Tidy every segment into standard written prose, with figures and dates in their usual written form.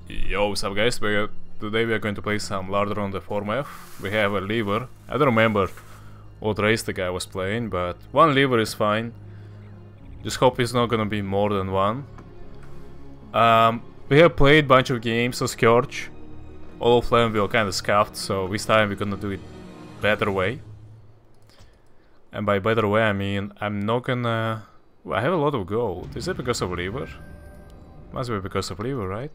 Yo, what's up guys? Today we are going to play some Lardor on the 4-map. We have a lever. I don't remember what race the guy was playing, but one lever is fine. Just hope it's not gonna be more than one. We have played a bunch of games of Scourge. All of them were kinda scuffed, so this time we're gonna do it better way. And by better way I mean I'm not gonna... I have a lot of gold. Is it because of lever? Must be because of lever, right?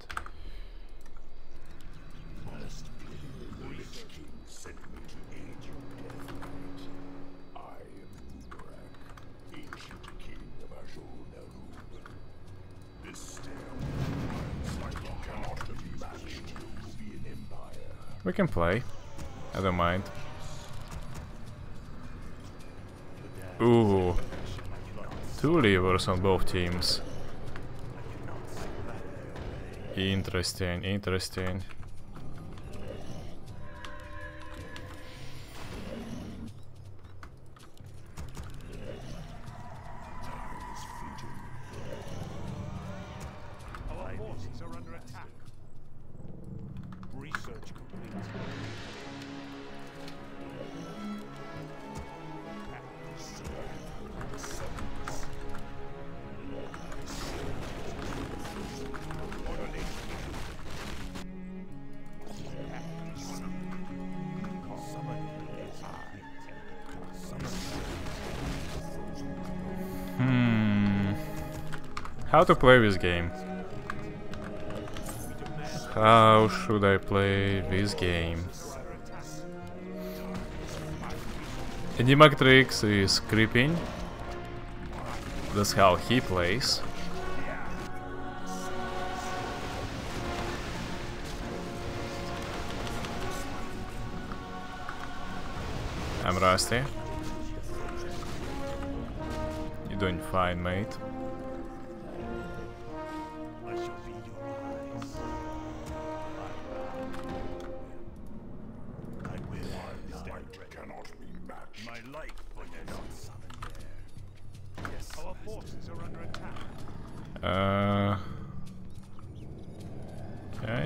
We can play. I don't mind. Ooh. 2 levers on both teams. Interesting, interesting. Our forces are under attack. Research complete. How to play this game? How should I play this game? Enigmatrix is creeping. That's how he plays. I'm Rusty. You're doing fine, mate. Our forces are under attack. Okay.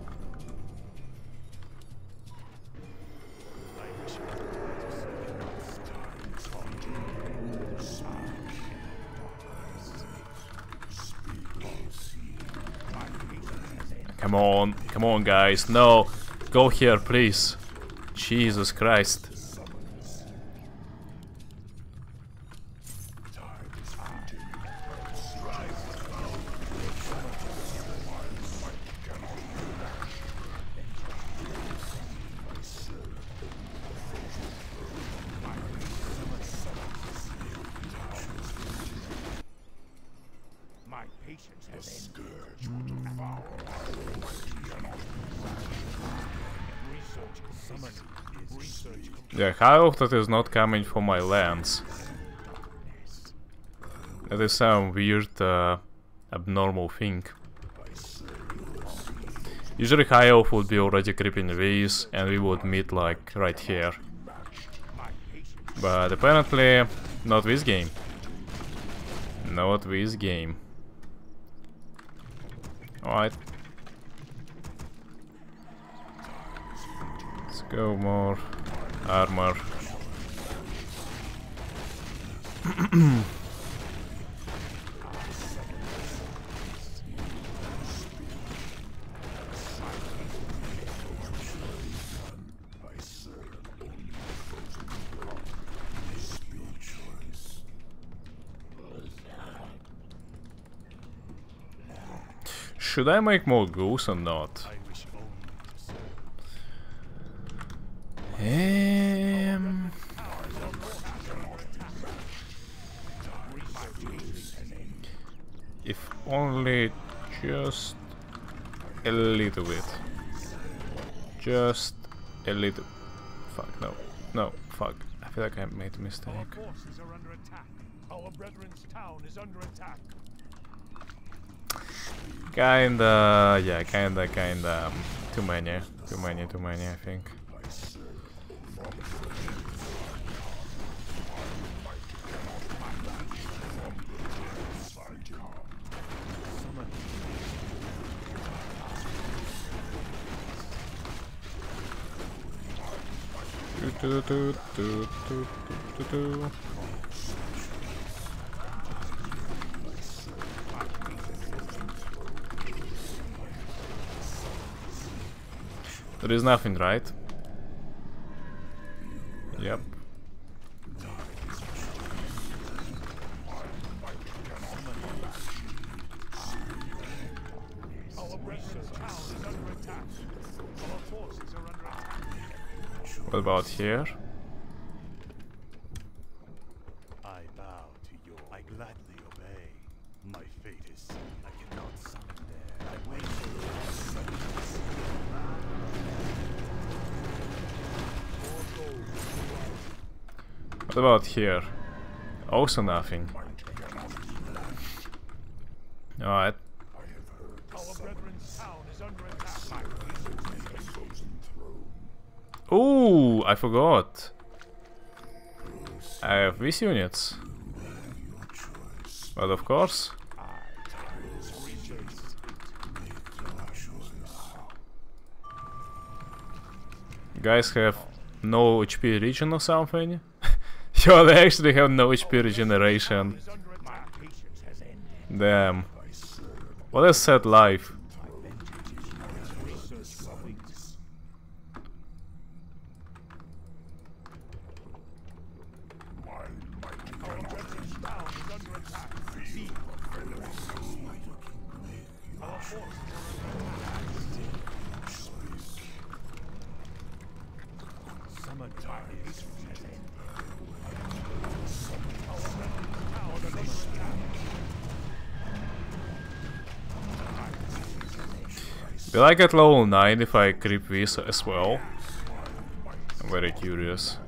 Come on, guys. No, go here, please. Jesus Christ. Yeah, how that is not coming from my lens. That is some weird, abnormal thing. Usually High Elf would be already creeping these, and we would meet like right here. But apparently, not this game. Not this game. Alright. Let's go more armor. Should I make more goose or not? If only just a little bit. Just a little. Fuck, no. No, fuck. I feel like I made a mistake. Our forces are under attack. Our brethren's town is under attack. Kinda, yeah, kinda. Too many, I think. There is nothing, right? Yep. What about here? I bow to you. I gladly obey. My fate is sealed. I cannot summon there. I wait for What about here? Also nothing. Alright. our brethren's town is under attack. Ooh, I forgot. I have these units. But of course. You guys have no HP regen or something? Yo, they actually have no HP regeneration. Damn. What a sad life. Will I get level 9 if I creep this as well? I'm very curious.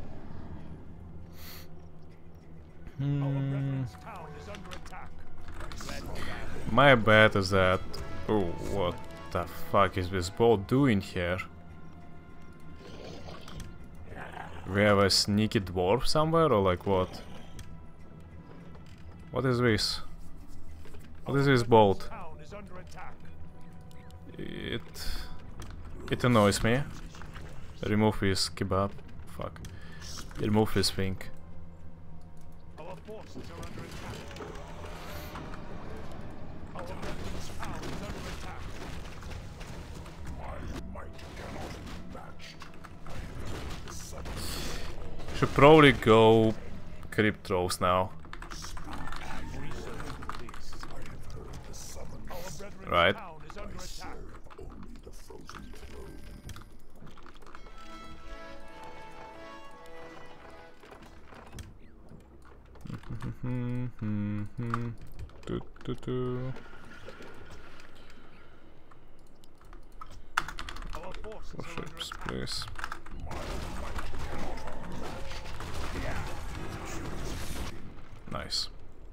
My bet is that... Oh, what the fuck is this boat doing here? We have a sneaky dwarf somewhere, or like what? What is this? What is this boat? It annoys me. Remove this kebab. Fuck. Remove this thing. Our forces are under attack. Our brethren's town is under attack. My might cannot be matched. Should probably go creep throws now. Right. Four ships, please. Nice.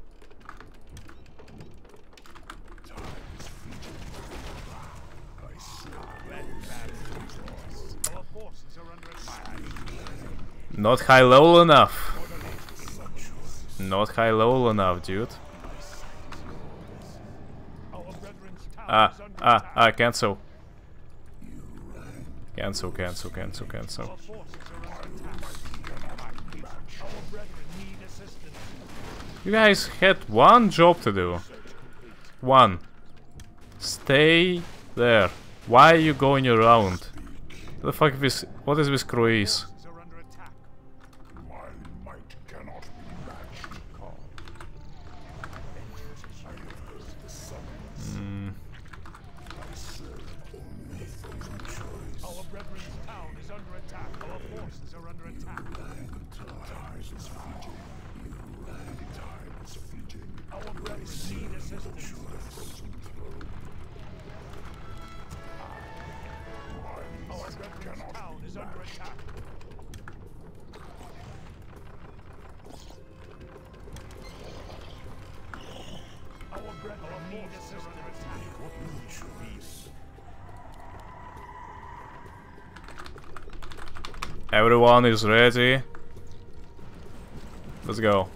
Not high level enough. Not high level enough, dude. Cancel. Cancel. You guys had one job to do. One. Stay there. Why are you going around? What the fuck is this? What is this cruise? Everyone is ready. Let's go.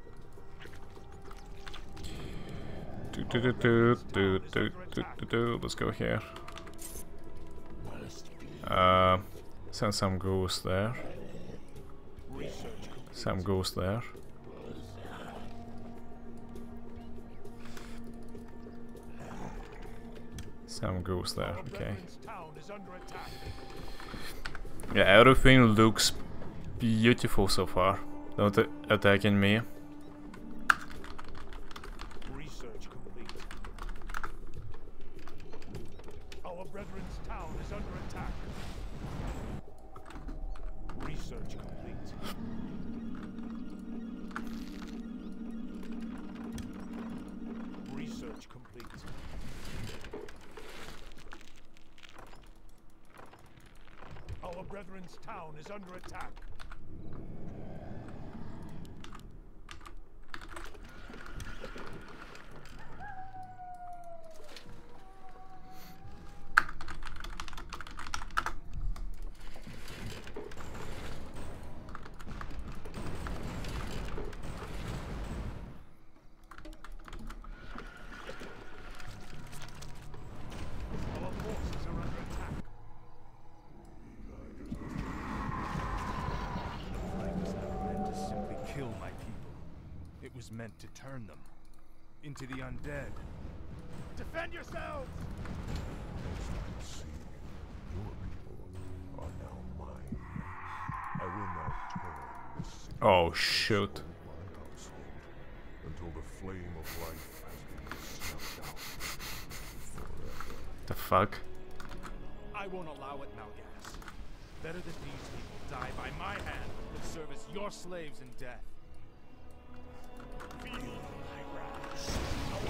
Let's go here. Send some goose there. Some ghost there. Some ghost there, okay. Yeah, everything looks beautiful so far. Not attacking me. Research complete. Our brethren's town is under attack. Research complete. Research complete. Our brethren's town is under attack. Was meant to turn them into the undead. Defend yourselves! Your people are now mine. I will not turn this city. Oh shoot. Until the flame of life has been snuffed out forever. The fuck? I won't allow it, Mal'Ganis. Better that these people die by my hand than serve as your slaves in death. Feel my wrath. Our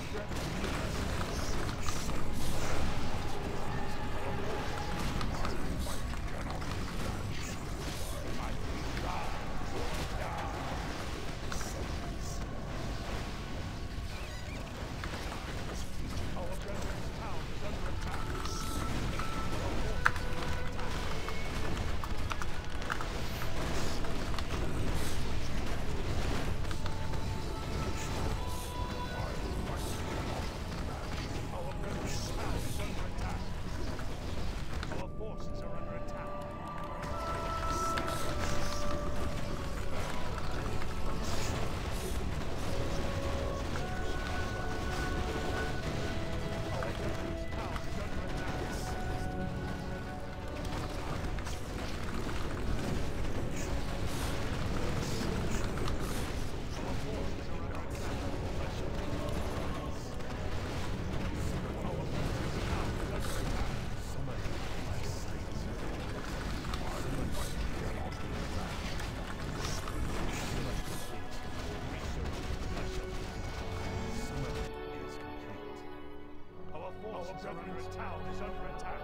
brethren's town is under attack.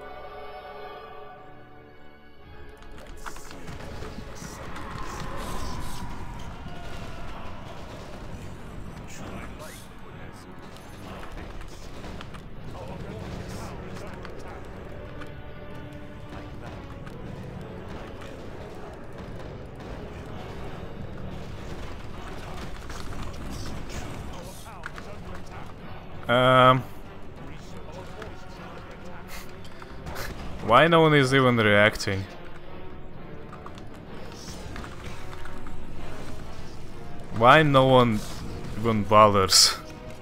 Why no one is even reacting? Why no one even bothers?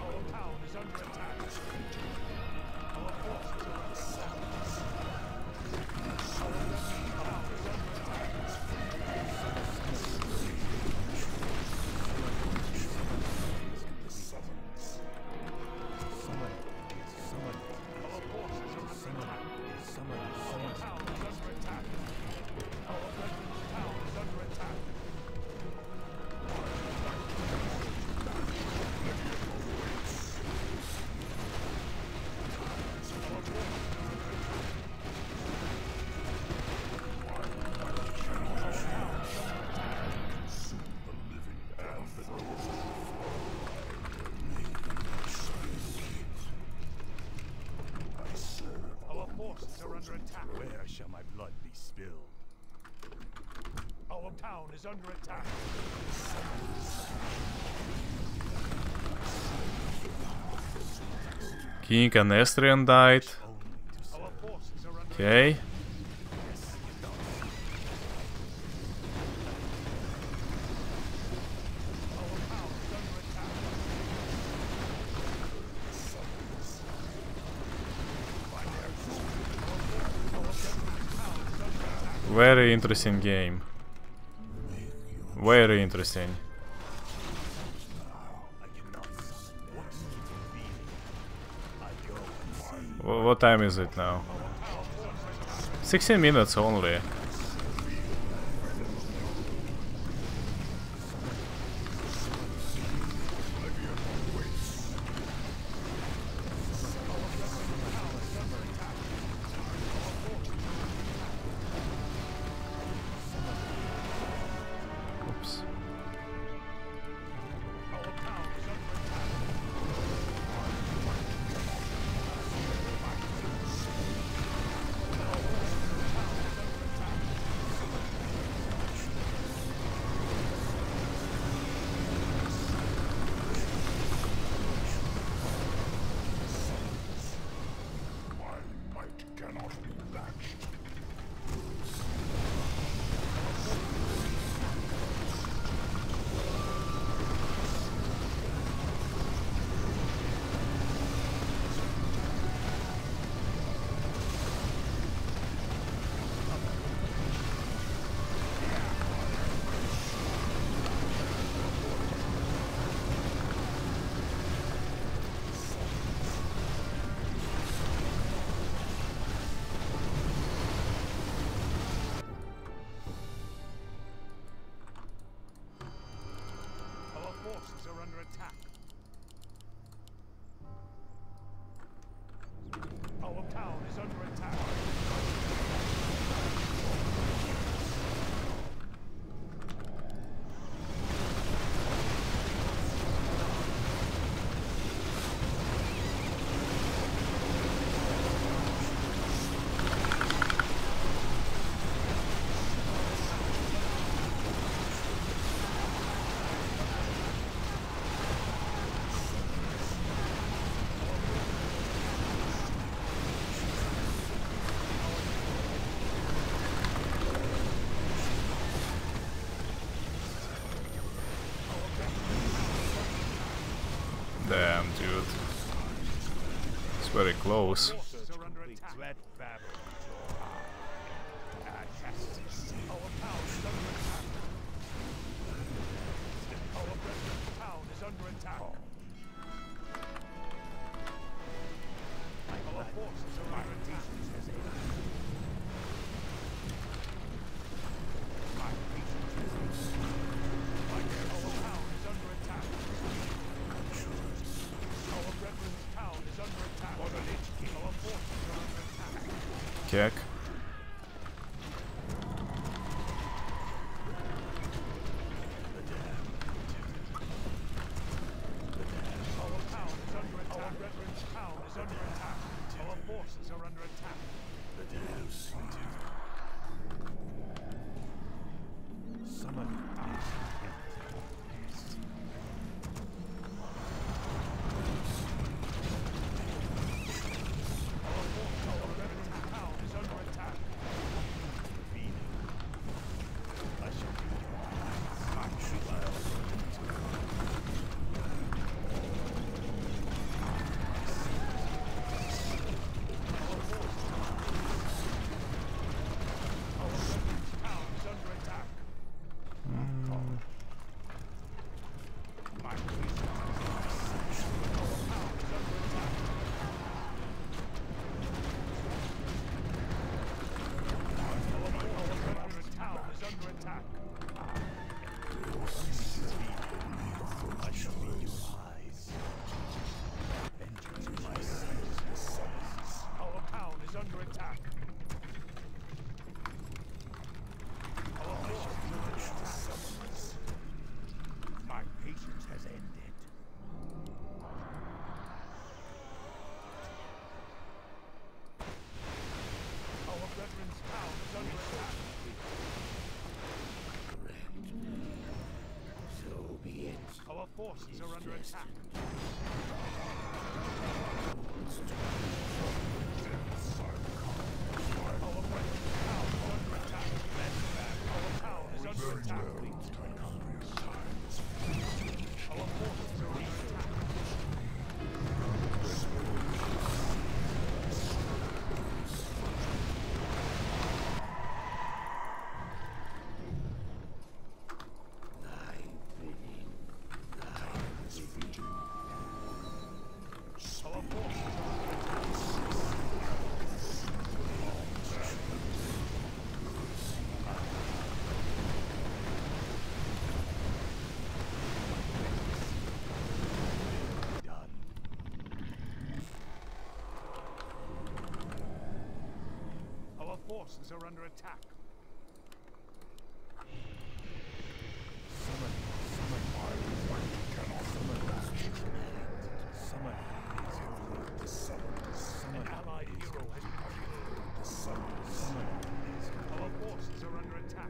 Where shall my blood be spilled? Our town is under attack. King Anestrian died. Okay. Very interesting game. Very interesting. What time is it now? 16 minutes only. Oops. Forces are under attack. Our town is under attack. Damn, dude. It's very close. Forces are under attack. Let battle. Our town is under attack. Our brethren's town is under attack. Our forces are under attack. Our town is under attack. Our brethren's town is under attack. Our forces are under attack. Kick. Our town is under attack. Our brethren's town is under attack. Our forces are under attack. Summon our brethren's town is under attack. I shall be town is under attack. My police our town is under attack. Our town is under attack. I shall be your eyes. Enter my senses. Our town is under attack. Our forces are under attack. My patience has ended. Our brethren's town is under attack. So be it. Our forces are under attack. Our brethren's town is under attack. Our town is under attack. Our forces are under attack. forces are under attack. An allied hero has been killed. Our forces are under attack.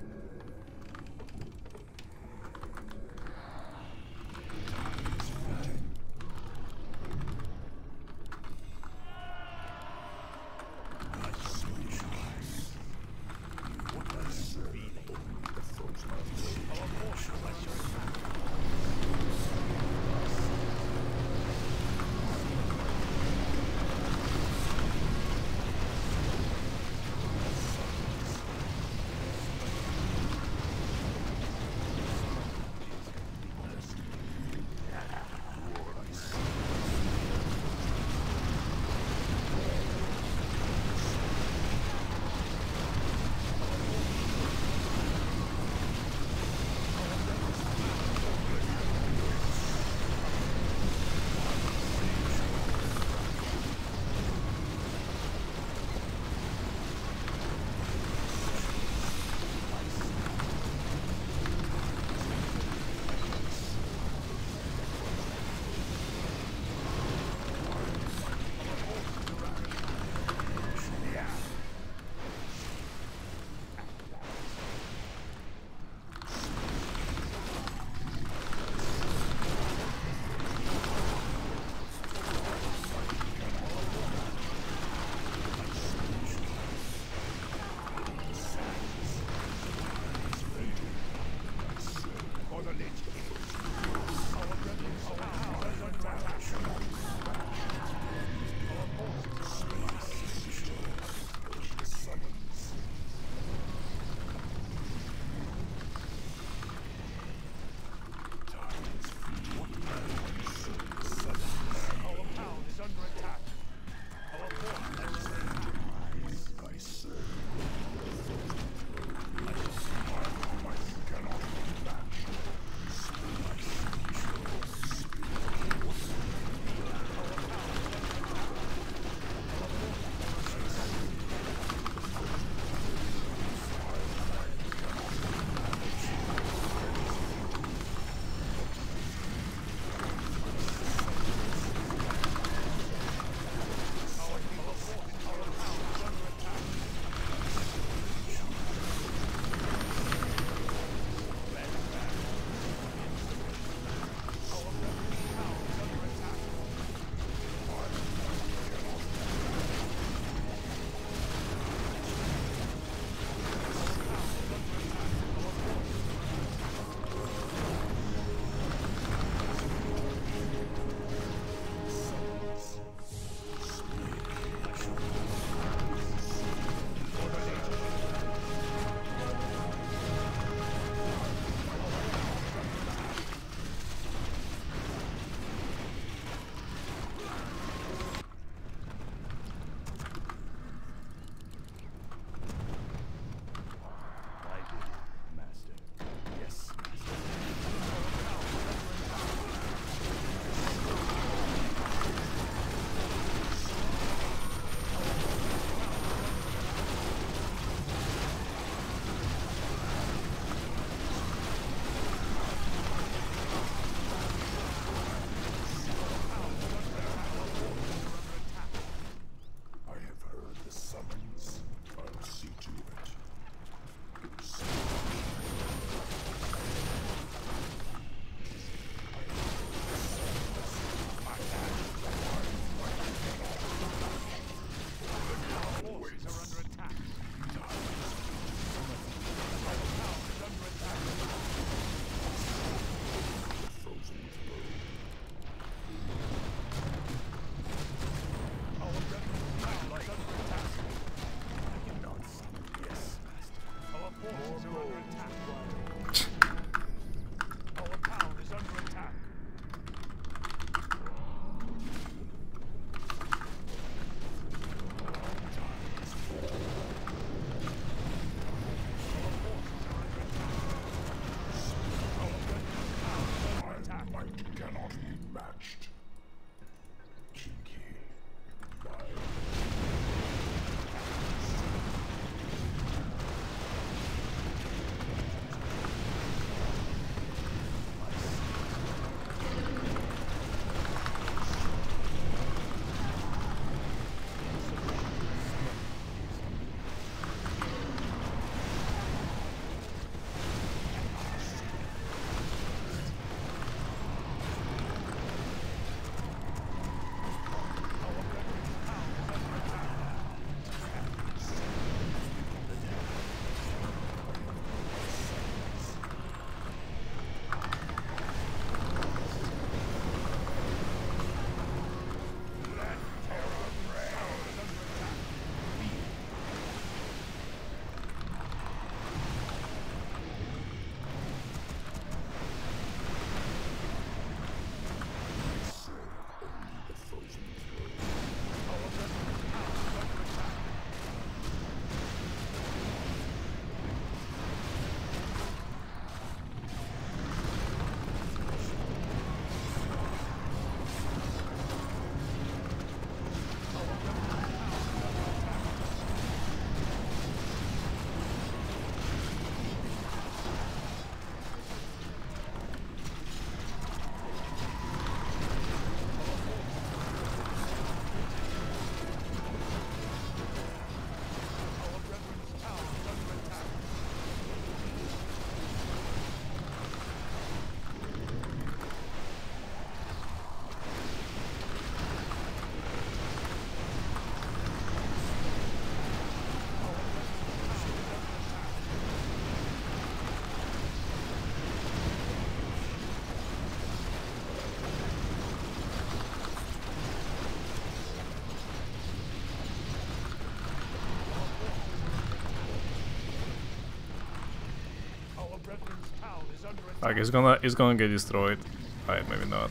brethren's town is under attack. Like it's gonna get destroyed. Right, maybe not.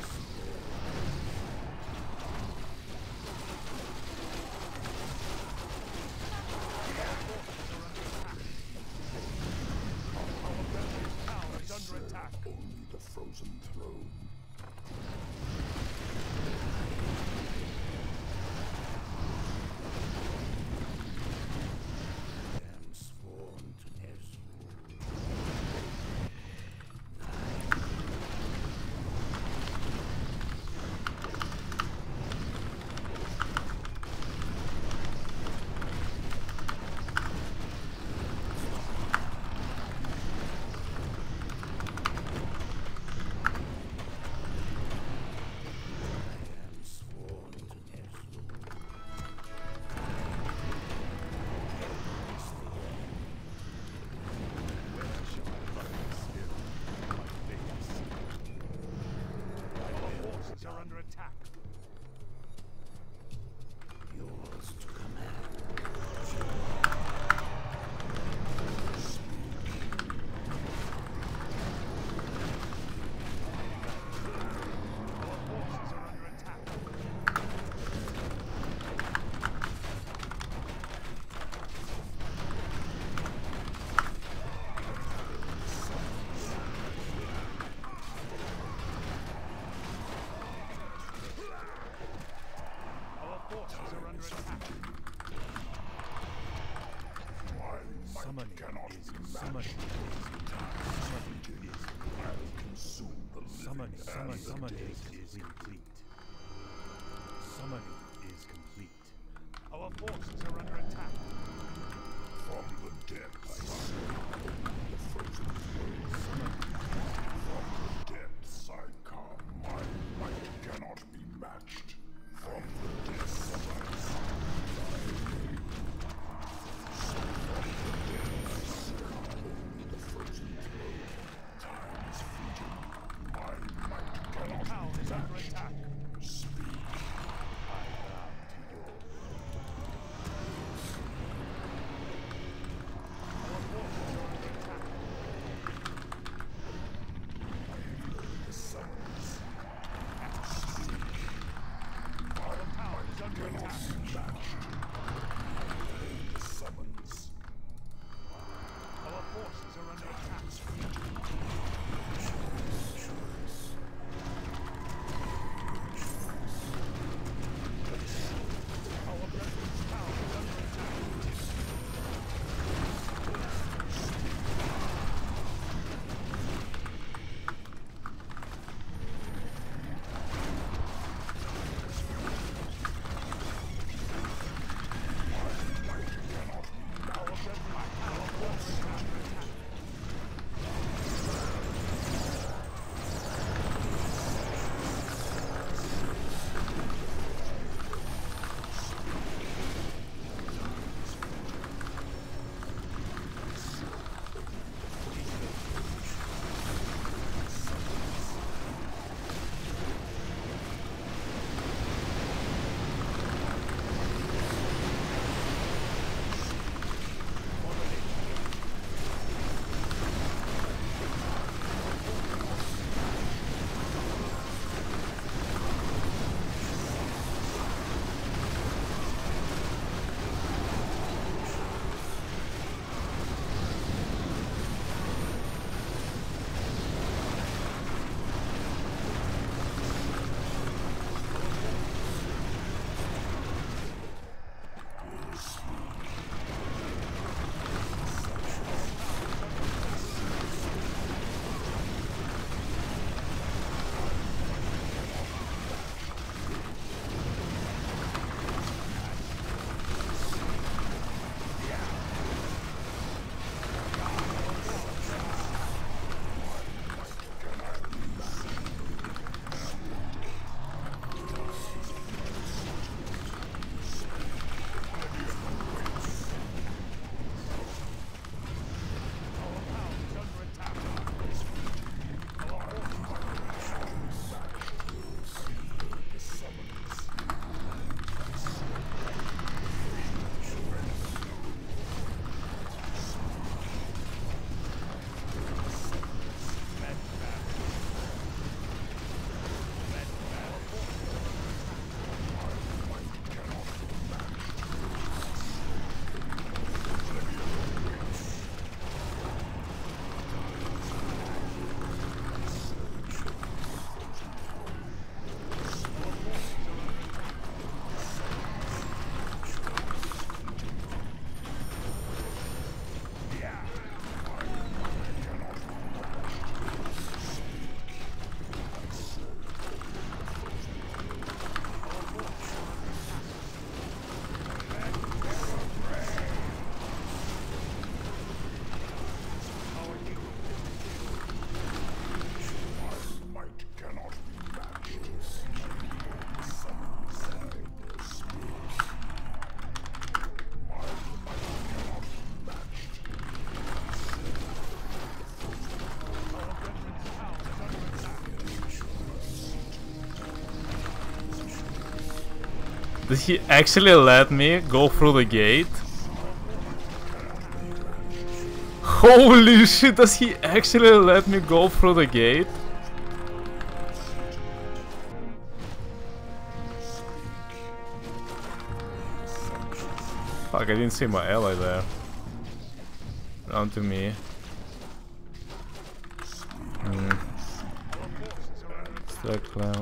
Town is under attack. Only the frozen throne. Am sworn to Nezrul. Am sworn to Nezrul. Where shall I find the spirit? My fate is sealed. Our forces are under attack. Yours to command. Our forces are under attack. Our forces are under attack. Summoning is summoning summoning is complete. Summoning is complete. Our forces are under attack. From the depths, the frozen throne. From the depths I come. My might cannot be matched. From the depths I come. Only the frozen throne. Time is fleeting. My might cannot Town be is under matched. attack. Speak. I bow to your Did he actually let me go through the gate? Holy shit, does he actually let me go through the gate? Fuck, I didn't see my ally there. Run to me. Stack clown.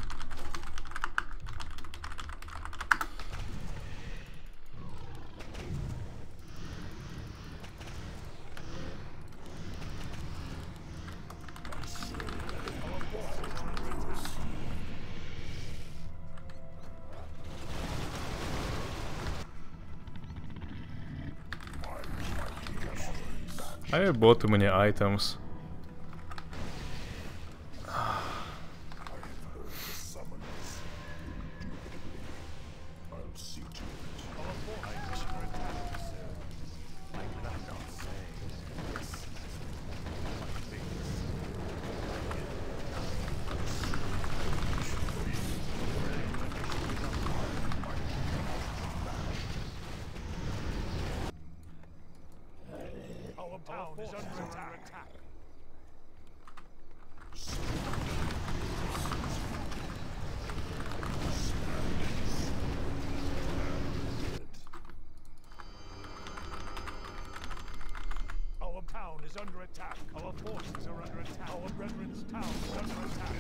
I bought too many items. Our town is under attack. Our town is under attack. Our forces are under attack. Our brethren's town is under attack.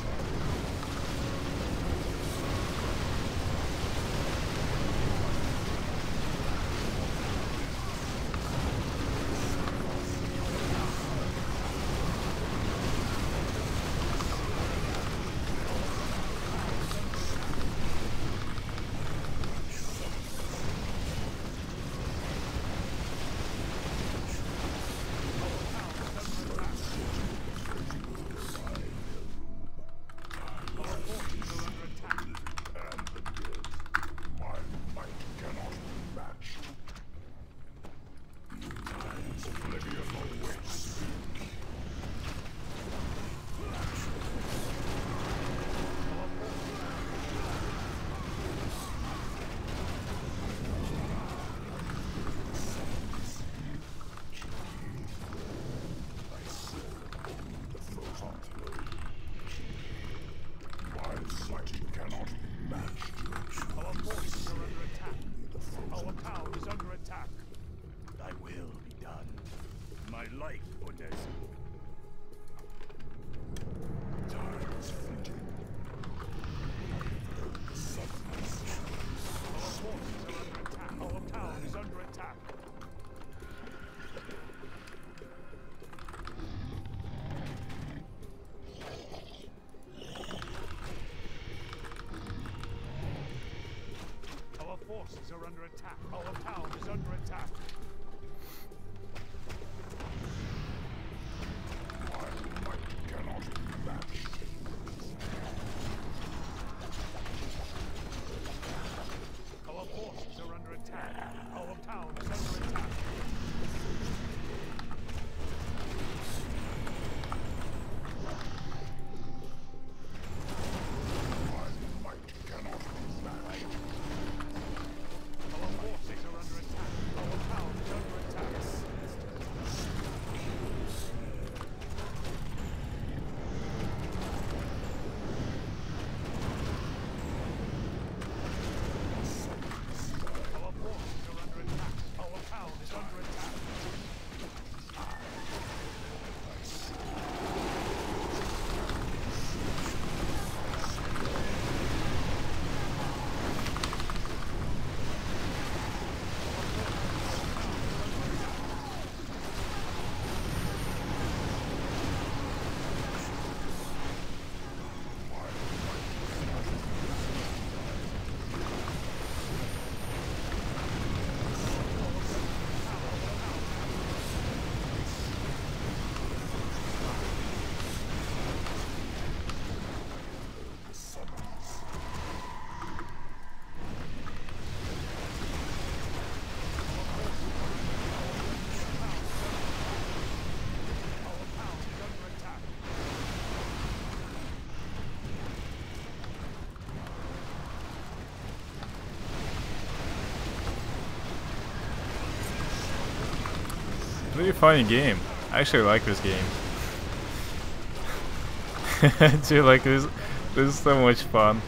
Life, Onesimo. Our town is under attack. Our forces are under attack. Our town is under attack. Our forces are under attack. Our town is under attack. Our forces are under attack. Our town is under attack. Our forces pretty funny game. I actually like this game. Dude, like this is so much fun.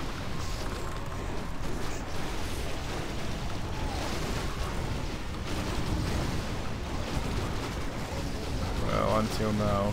Well, until now.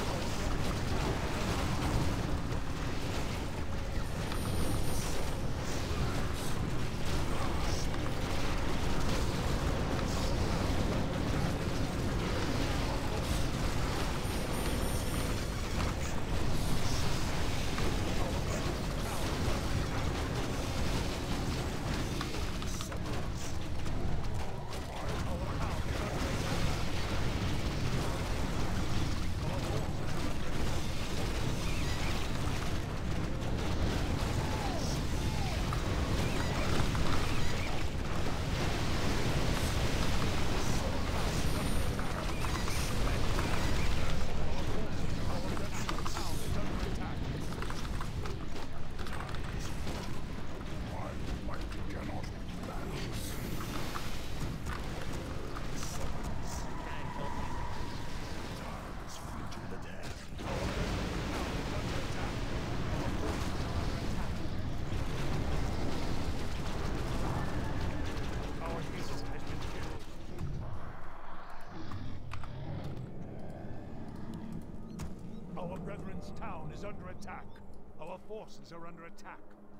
Our brethren's town is under attack. Our forces are under attack.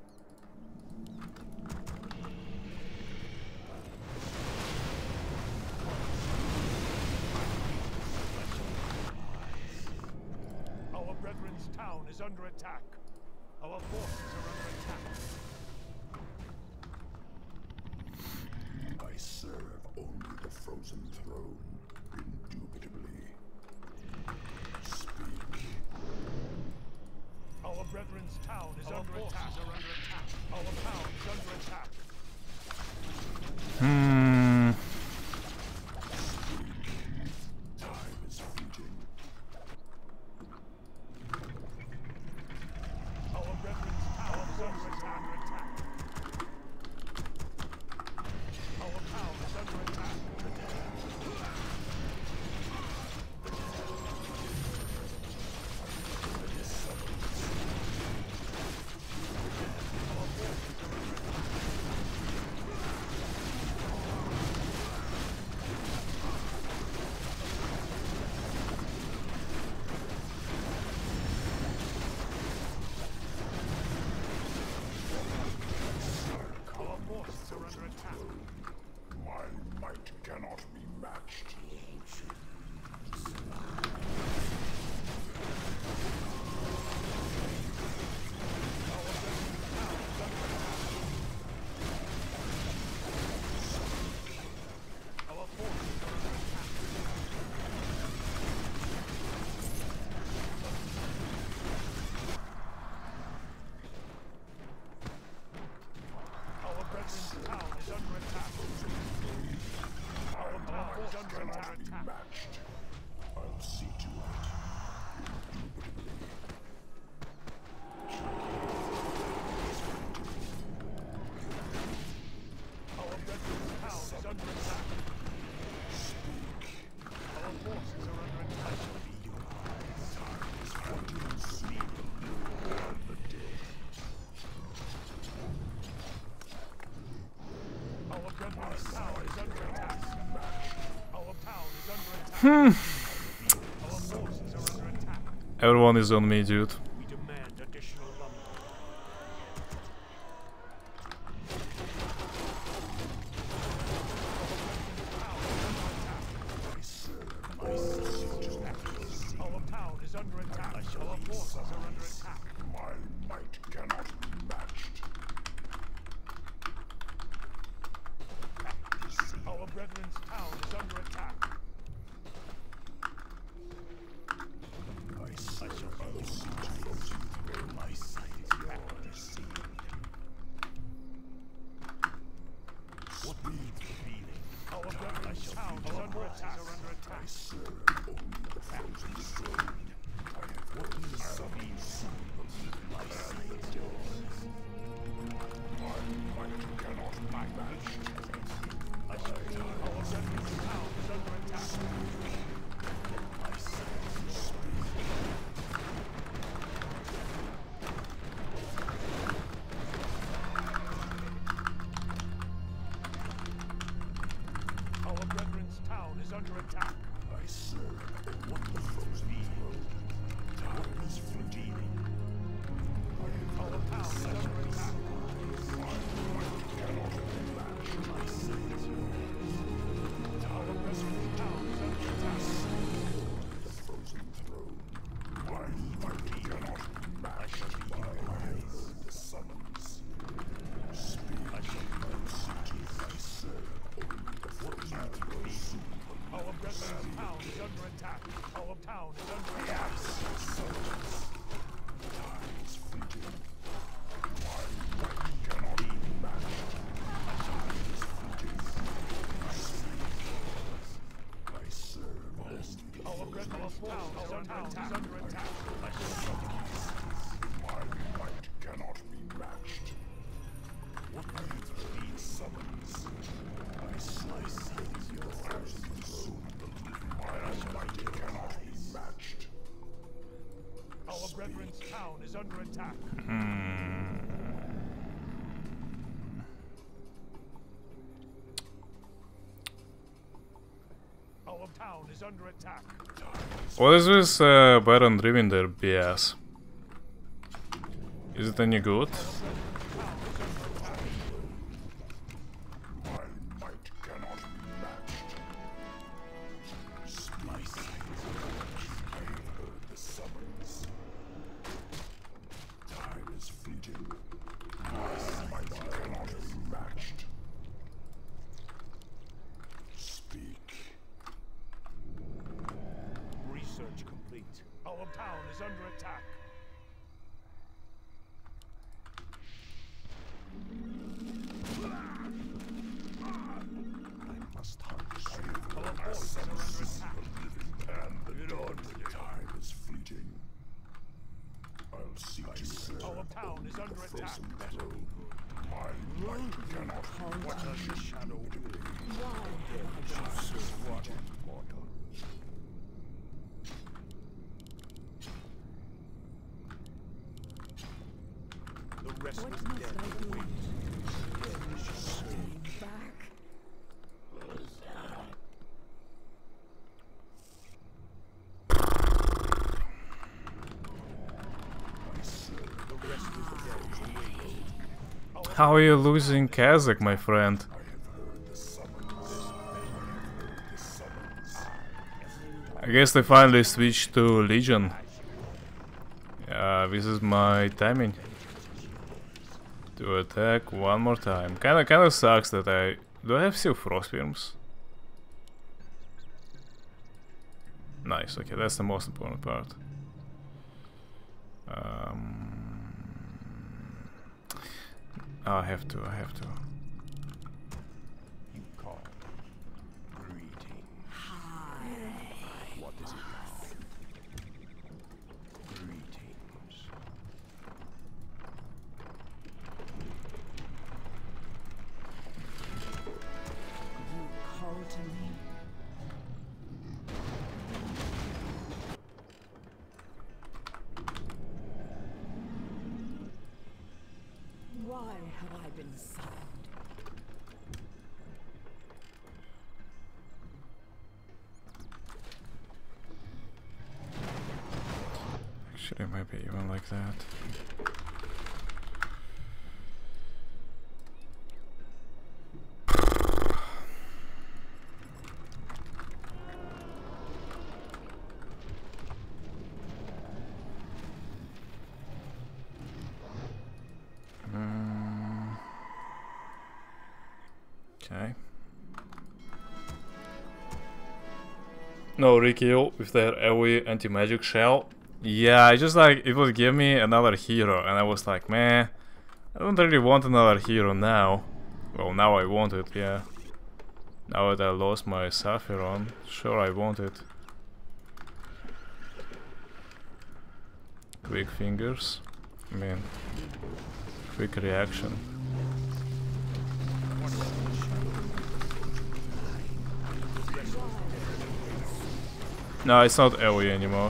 Our brethren's town is under attack. Our forces are under attack. I serve only the frozen throne, indubitably. Speak. Our brethren's town is under attack. Our town is under attack. Time is fleeting. Our brethren's town is under attack. Our town is under attack. Our forces are under attack. My might cannot be matched. Our forces are under attack. Our brethren's town is under attack. Our town is under Cannot be attack. matched. I'll see to it. Indubitably. Our brethren's town is under attack. Our forces are under attack. Our brethren's town is under attack. Our town is under attack. Our forces are under attack. Everyone is on me, dude. We demand additional lumber. Our town is under attack. Our forces are under attack. My might cannot be matched. Our brethren's town is under attack. I shall see to frozen throne. My sight is yours. What needs feeling? Our brethren's town is under attack. I serve only the frozen throne. I have what needs feeling? My sight is yours. My might cannot be matched. Our brethren's town is under attack. under attack. I serve what the frozen throne. Time is fleeting. Our town is under attack. Cannot be matched. I say it. Our resident town is under attack. The frozen throne. My might cannot be matched. The summons. Speak. I serve only the frozen throne. Our resident town is under attack. Our town is under attack. Time is fleeting. My might cannot be matched. Time is fleeting. Speak. I serve only the Our resident town is under attack. My might cannot be matched. What needs these summons? I slice your thousand soul. My might cannot be matched. Our brethren's town is under attack. Our town is under attack. What is this Baron Rivendell BS? Is it any good? My might cannot be matched. Slice. I have heard the summons. Time is fleeting. My might cannot be matched. Speak. Research complete. Our town is under attack. I must hunt. Our forces are under attack. And the dawn. Time is fleeting. I'll seek to serve Our town is under attack. frozen throne. My might cannot be What does the shadow do? The restless dead wait. The restless dead wait. How are you losing Kazakh, my friend? I have heard the summons. The summons. I guess they finally switched to Legion. This is my timing to attack one more time. Kinda sucks that do I have still frost worms? Nice. Okay, that's the most important part. I have to. You call. Greeting. What is it now? Greetings. Call to me. Why have I been silent? Actually, maybe even like that. Okay. No rekill with their AoE anti-magic shell. Yeah, I just like, it would give me another hero, and I was like, man, I don't really want another hero now. Well, now I want it, yeah. Now that I lost my Saphiron, sure I want it. Quick fingers. I mean, quick reaction. No, it's not AoE anymore.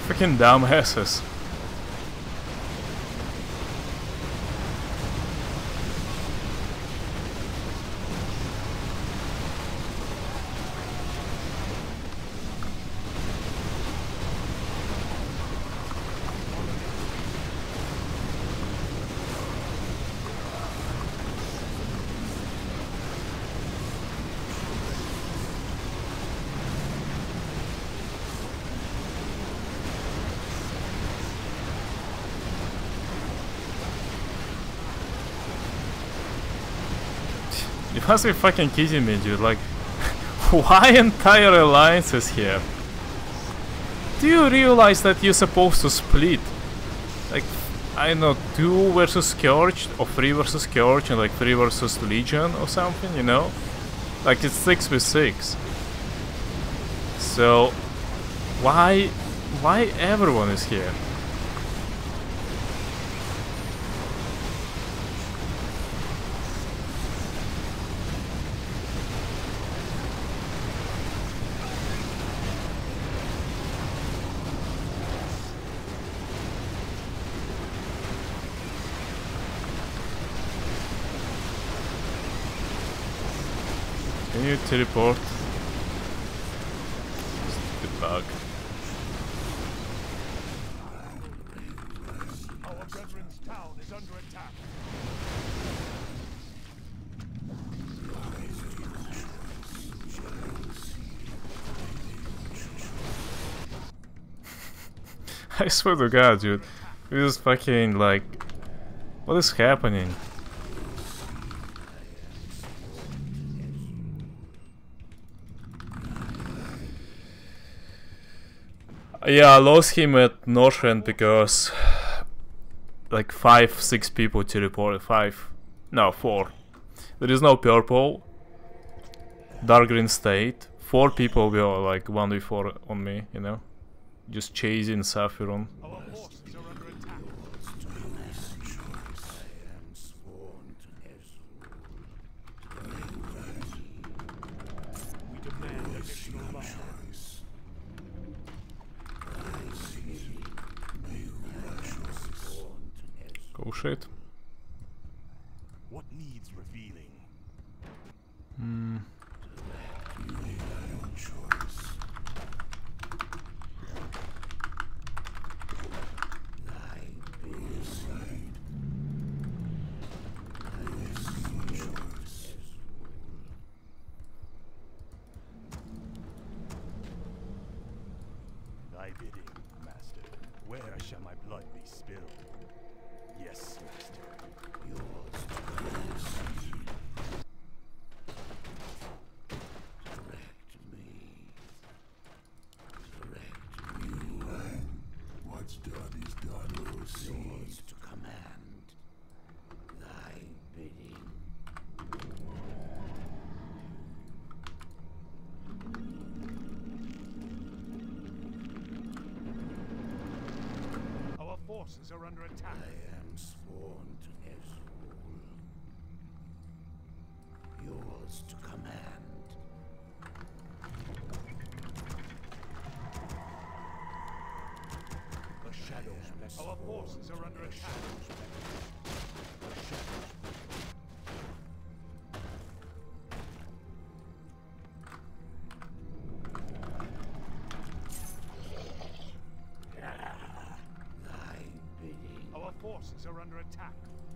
Fucking dumbasses. You must be fucking kidding me, dude. Like, why entire alliances here? Do you realize that you're supposed to split? Like, I don't know, 2 versus Scourge, or 3 versus Scourge, and like 3 versus Legion or something, you know? Like, it's 6v6. So, why everyone is here? Can you teleport? Stupid bug. Our brethren's town is under attack. I swear to God, dude. This is fucking like... What is happening? Yeah, I lost him at Northrend because like 5-6 people teleported. 5, no, 4. There is no purple. Dark green state. 4 people were like 1v4 on me, you know, just chasing Sapphiron. Our forces are under attack. We demand additional love. Oh shit. What needs revealing? Thy bidding, master. Where shall my blood be spilled? Yes, master. What's done is done, O yours to command. Thy bidding. Our forces are under attack. I am sworn to Nezul. Yours to command. The shadows. Our forces are under attack. Thy bidding. Our forces are under attack.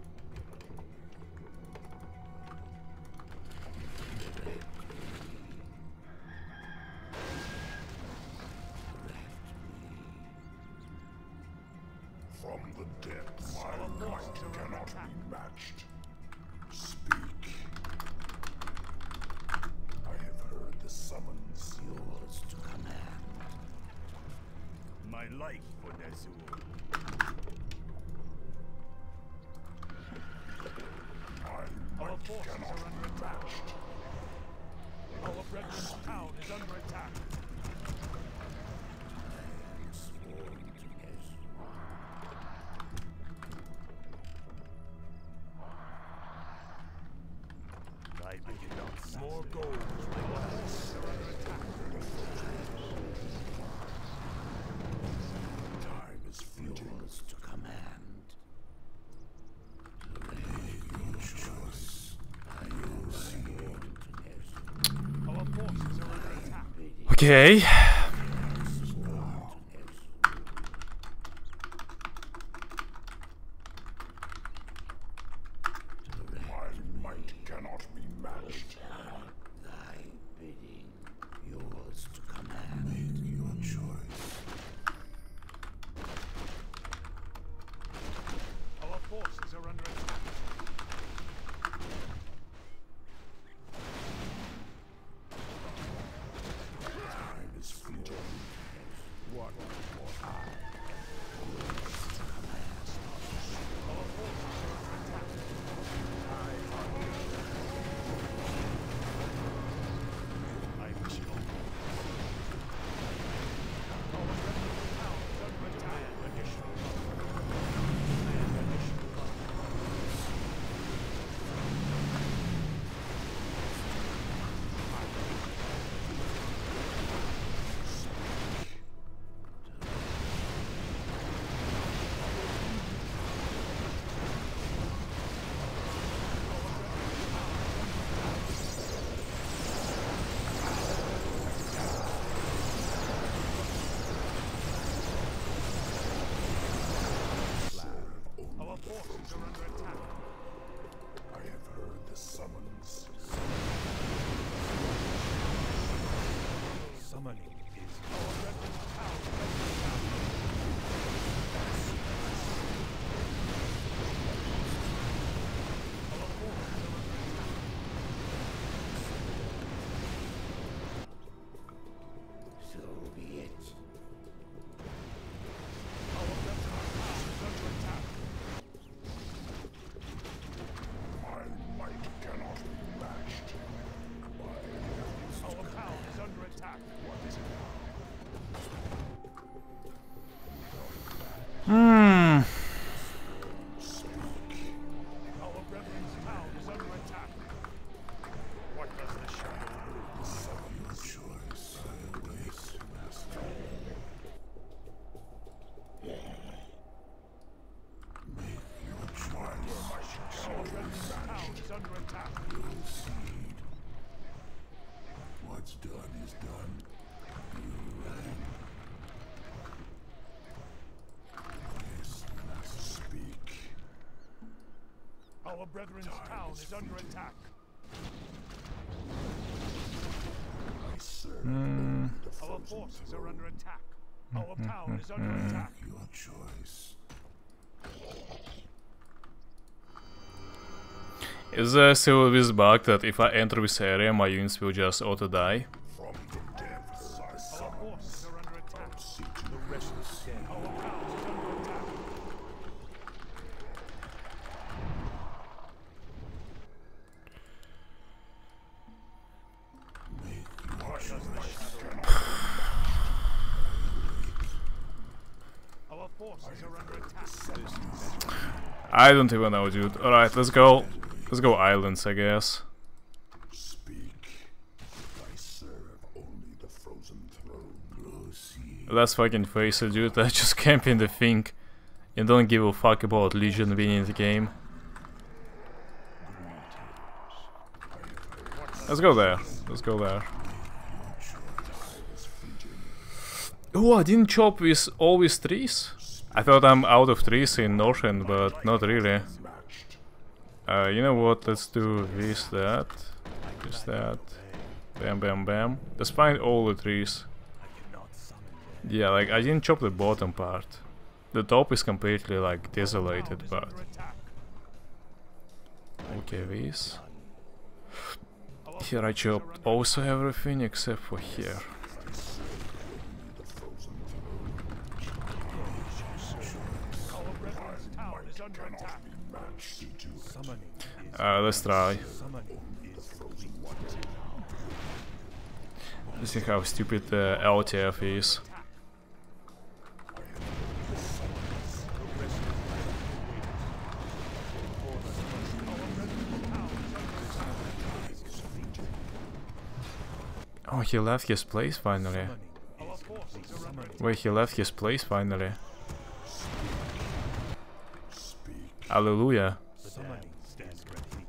From the depths, my might cannot be matched. Speak. I have heard the summons. Yours to command. My life for Nezul. My Our might forces cannot are under be attack. matched. Our brethren's town is under attack. Sworn to Nezul. Thy bidding. More gold. Our forces are under attack. Okay. My might cannot be matched. Thy bidding, yours to command. Make your choice. Our forces are under attack. Time is fleeting. What? Our forces are under attack. I have heard the summons. Summoning is our reverend town. So be it. My might cannot be matched. Our town is under attack. Hmm. Our reverend's town is under attack. What does the shadow Your choice. I await, master. Make your choice. Our reverend's town is under attack. Proceed. What's done is done. You reign. Yes, master. Speak. Our brethren's town is under attack. I serve the Our frozen forces are throne. under attack. Our town is under attack. Your choice. Is there still this bug that if I enter this area, my units will just auto die? From the depths I Our summon. forces are under attack. See to The rest is dead. Our town is under attack. What does the shadow Our forces are under attack. I don't even know, dude. Alright, let's go. Let's go islands, I guess. speak. I serve only the frozen throne. Proceed. Let's fucking face it, dude. I just camp in the thing and don't give a fuck about Legion winning the game. Let's go there. Let's go there. Oh, I didn't chop with all these trees? I thought I'm out of trees in Northern, but not really. You know what? Let's do this, that, this, that. Bam, bam, bam. Let's find all the trees. Yeah, like, I didn't chop the bottom part. The top is completely, like, desolated, but... Under attack. Okay, this. Here I chopped also everything except for here. Our brethren's town is under attack. Summoning is Let's try. summoning is Let's see how stupid the LTF is. Oh, he left his place finally. Our forces are under attack. Wait, he left his place finally. Hallelujah. Summoning stands ready.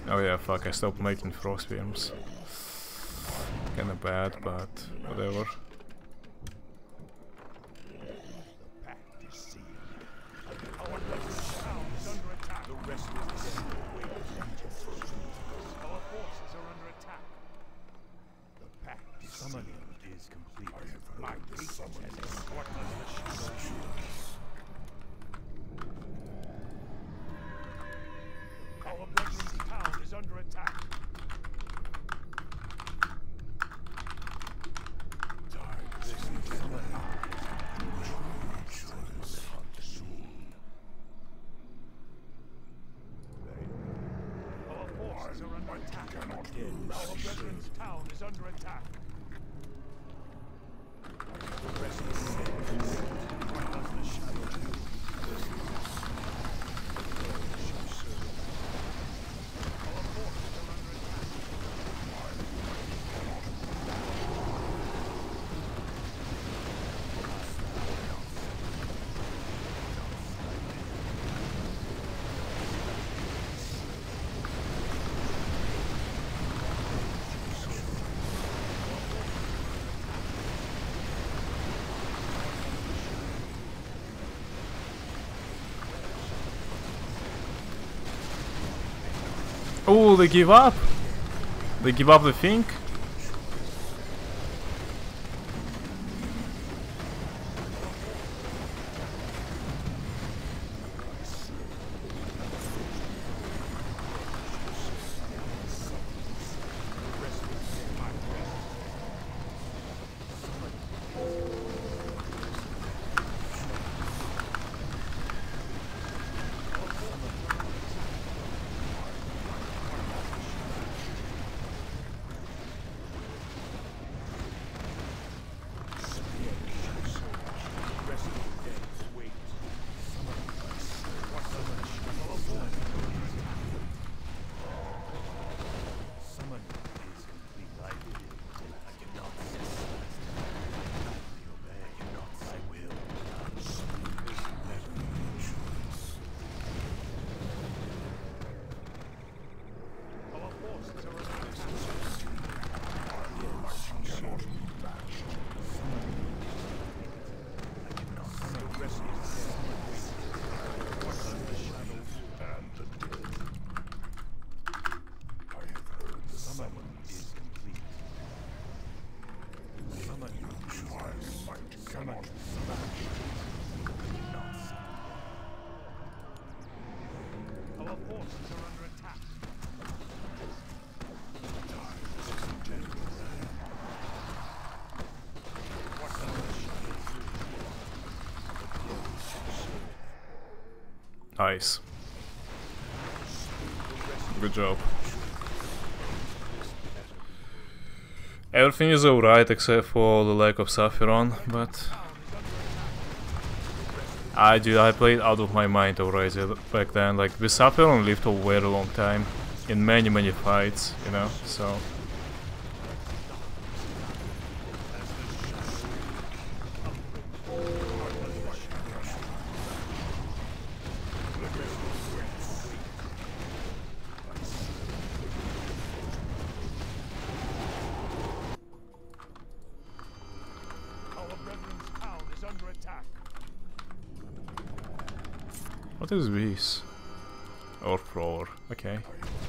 Oh yeah, fuck, I stopped making frost spears. Kinda bad, but whatever. Summoning is complete. My patient has escorted us the shadow. Our brethren's town is under attack. Our forces are under attack. Our brethren's town is under attack. Oh, they give up! They give up the thing? Nice. Good job. Everything is alright except for the lack of Sapphiron, but I played out of my mind already back then. Like, the Sapphiron lived a very long time in many fights, you know, so. What is this? Or floor, okay.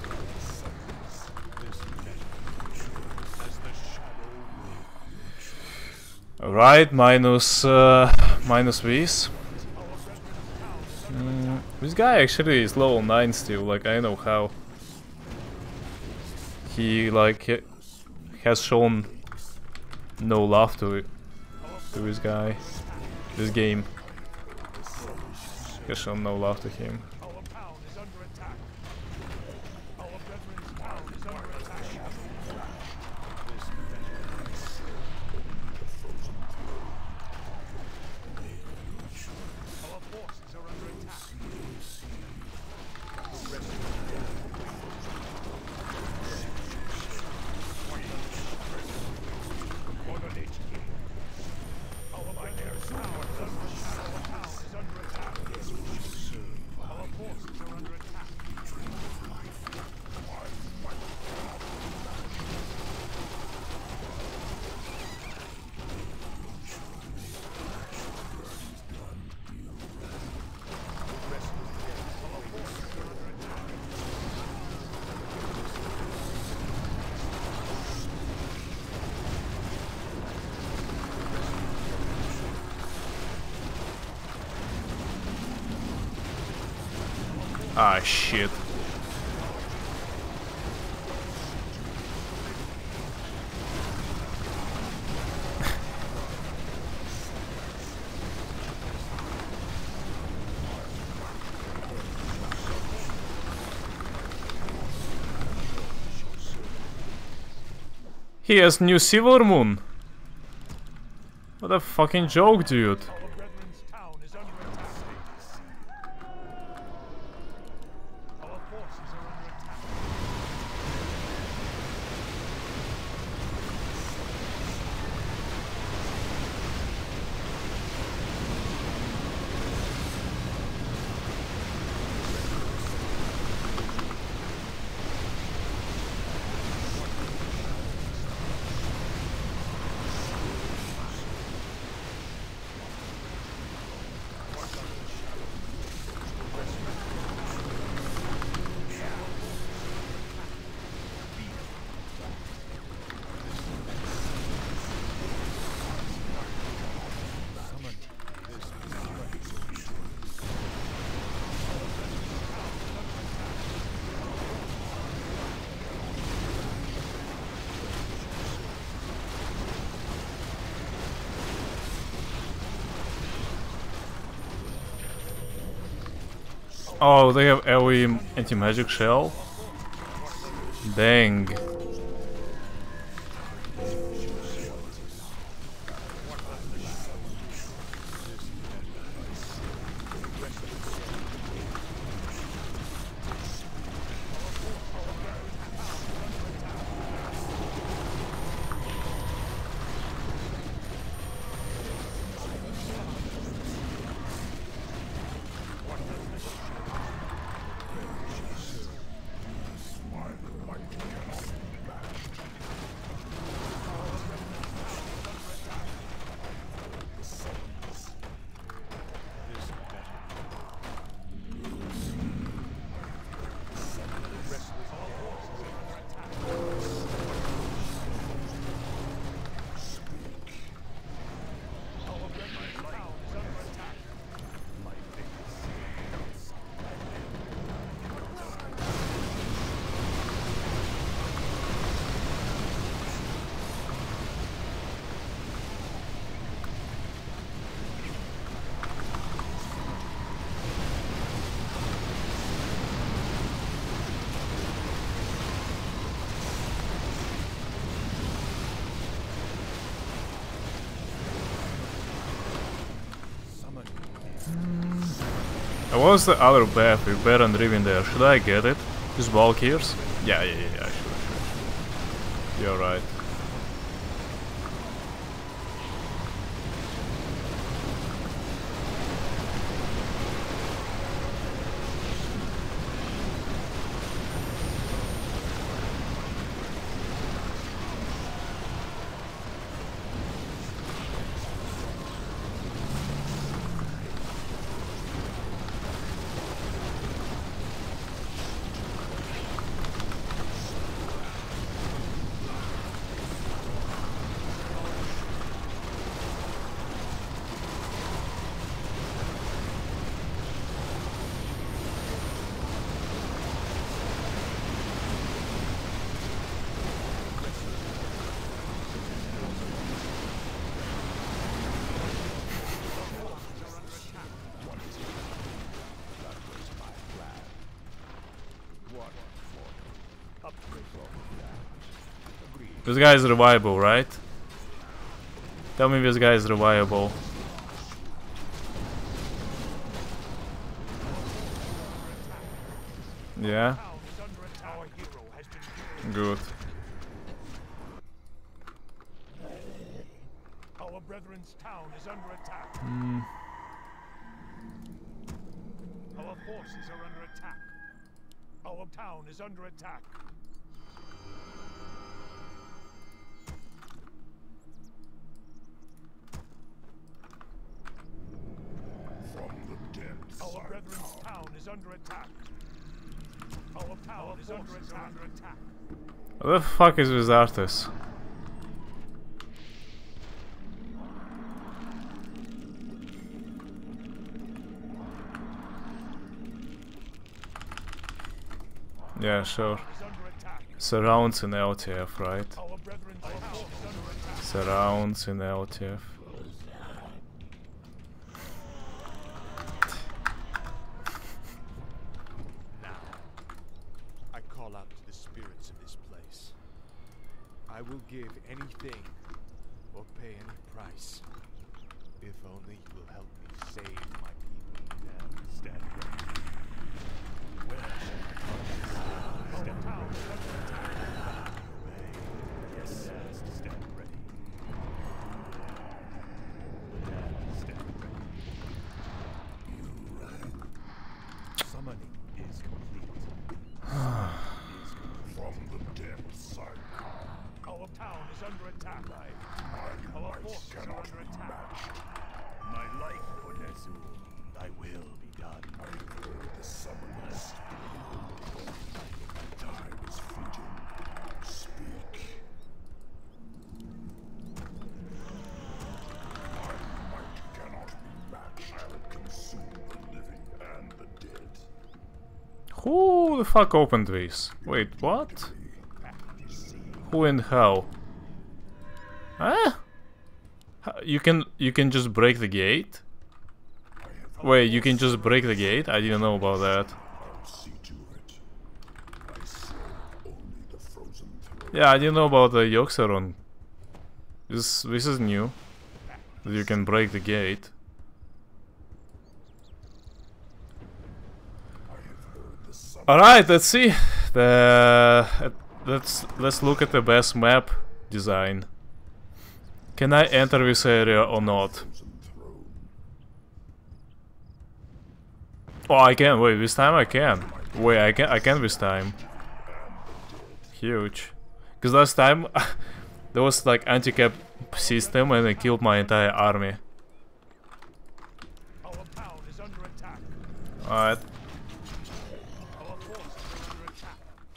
Alright, minus this. This guy actually is level 9 still, like I know how. He like has shown no love to this guy. This game has shown no love to him. Ah, shit. He has new Silver Moon. What a fucking joke, dude. Our brethren's town is under attack. Our forces are under attack. Oh, they have AoE anti-magic shell? Dang. What was the other path with Baron Riven there? Should I get it? These Valkyries? Yeah, I should. You're right. This guy is reviable, right? Tell me this guy is reviable. Yeah? Good. Our brethren's town is under attack. Our forces are under attack. Our town is under attack. From the depths Our I brethren's come. town is under attack. Our town is under attack. What the fuck is with Arthas? Yeah, sure. is under attack. Surrounds in LTF, right? Our brethren's town is under attack. Surrounds in LTF. Now, I call out to the spirits of this place. I will give anything or pay any price, if only you will help me save my people. Now stand ready. Where shall I come? Our town is under attack. Yes, sir. Stand ready. Stand ready. Summoning is complete. Is complete. From the depths I come. Our town is under attack. My Our might forces are cannot under be attack. matched. My life, Odesu. Thy will be done. I heard the summons. Time is fleeting. Speak. My might cannot be matched. I'll consume the living and the dead. Who the fuck opened this? Wait, what? Who and how? Huh? You can just break the gate? Wait, you can just break the gate? I didn't know about that. I'll see to it. I serve only the frozen throne. Yeah, I didn't know about the Yoxeron. This is new. That you can break the gate. I have heard the summons. Alright, let's see. Let's look at the best map design. Can I enter this area or not? Frozen throne. Oh, I can. Wait, this time I can. Wait, I can this time. Huge. Because last time there was like anti-cap system and it killed my entire army. Our town is under attack. Alright. Our forces are under attack.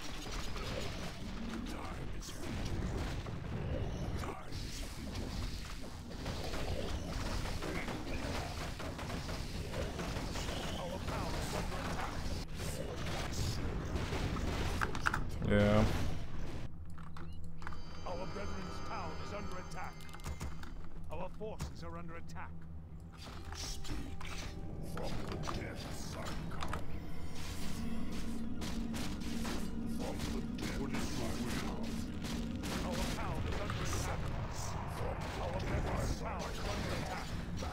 Yeah. Our brethren's town is under attack. Our forces are under attack. Speak. From the depths I come. From the depths I come. Our town is under attack. Our brethren's town is under attack.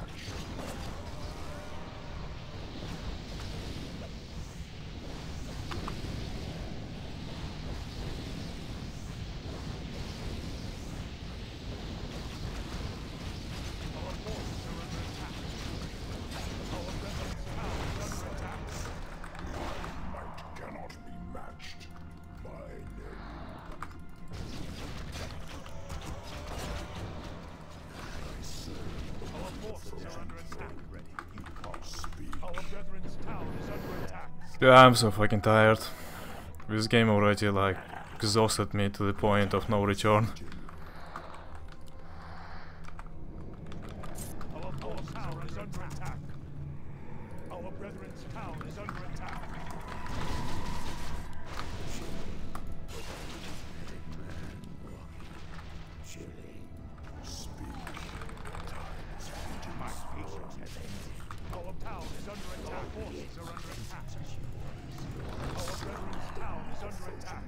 Our forces are under attack. Our brethren's town is under attack. Might cannot be matched. My name. Our forces are under attack. Ready. You can't speak. Our brethren's town is under attack. Yeah, I'm so fucking tired. This game already like exhausted me to the point of no return. Our force town is under attack. Our brethren's town is under attack. Our town is under attack. Forces are under attack. Our brethren's town is under attack.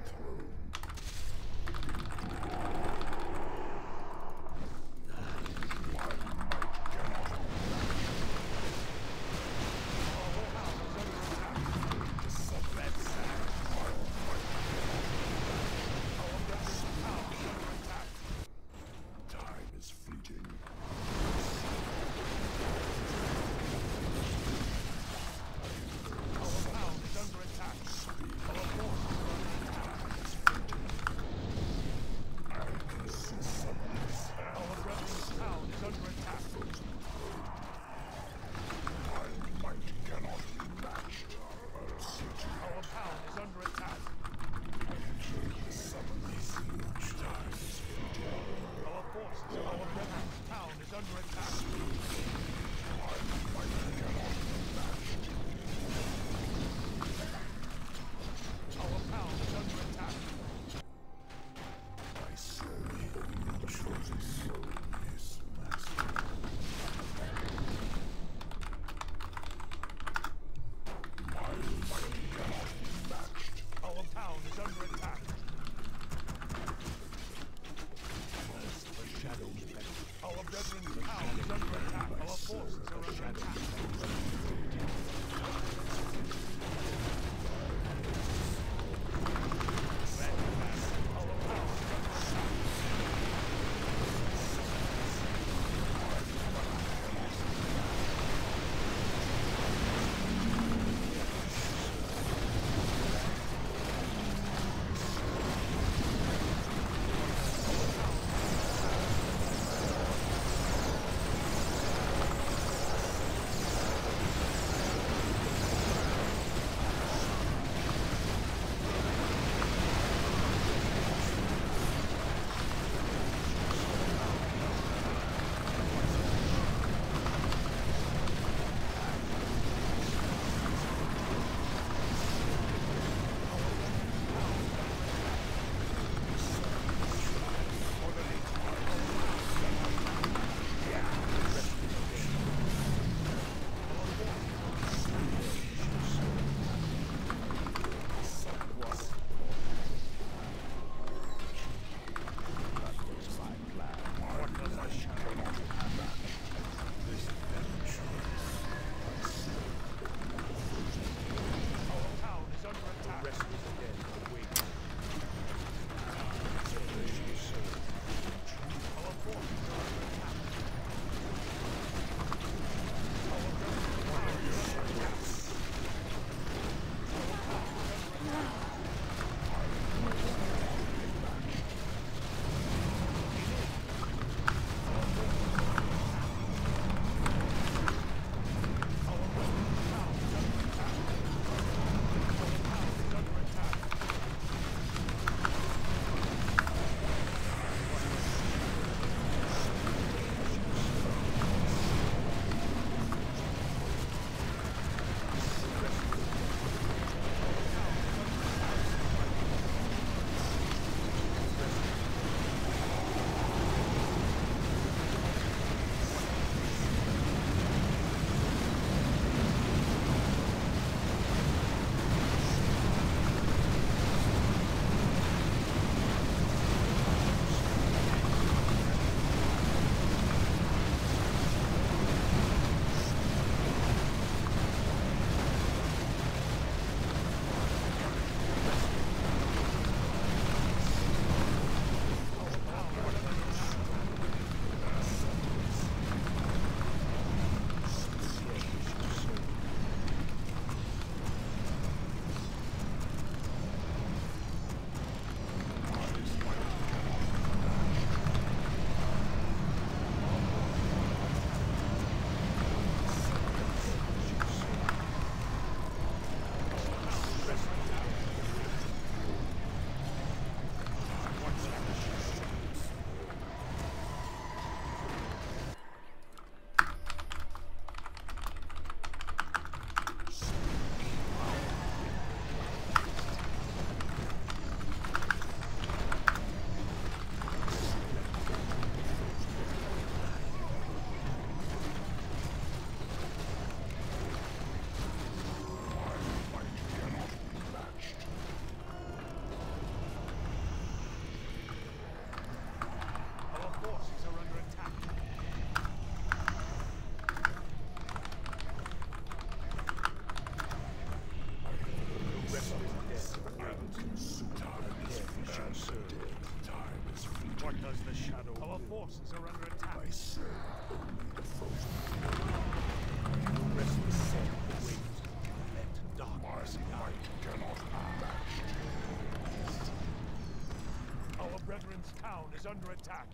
is under attack.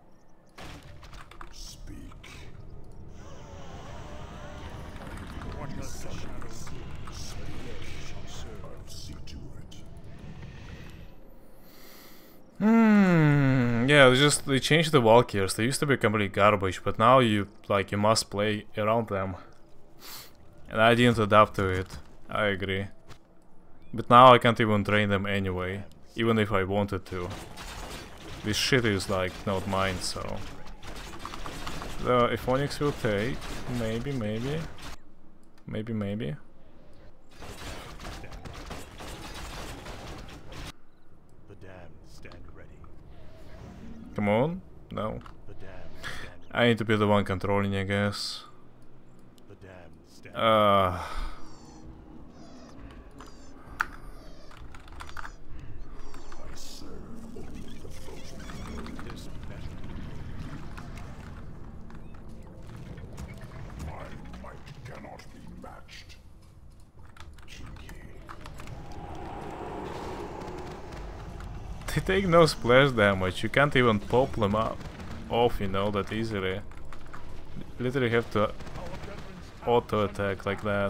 Speak. What does the shadow do? Shall serve. I'll see to it. Yeah, they changed the Valkyries. They used to be complete garbage, but now you must play around them. And I didn't adapt to it. I agree. But now I can't even train them anyway, even if I wanted to. This shit is like not mine, so. If Onyx will take, maybe. The damned stand ready. Come on, no. The damned stand ready. I need to be the one controlling, I guess. The damned stand ready. I serve only the frozen throne. This metal. My might cannot be matched. They take no splash damage. You can't even pop them off, you know, that easily. Literally have to auto attack like that.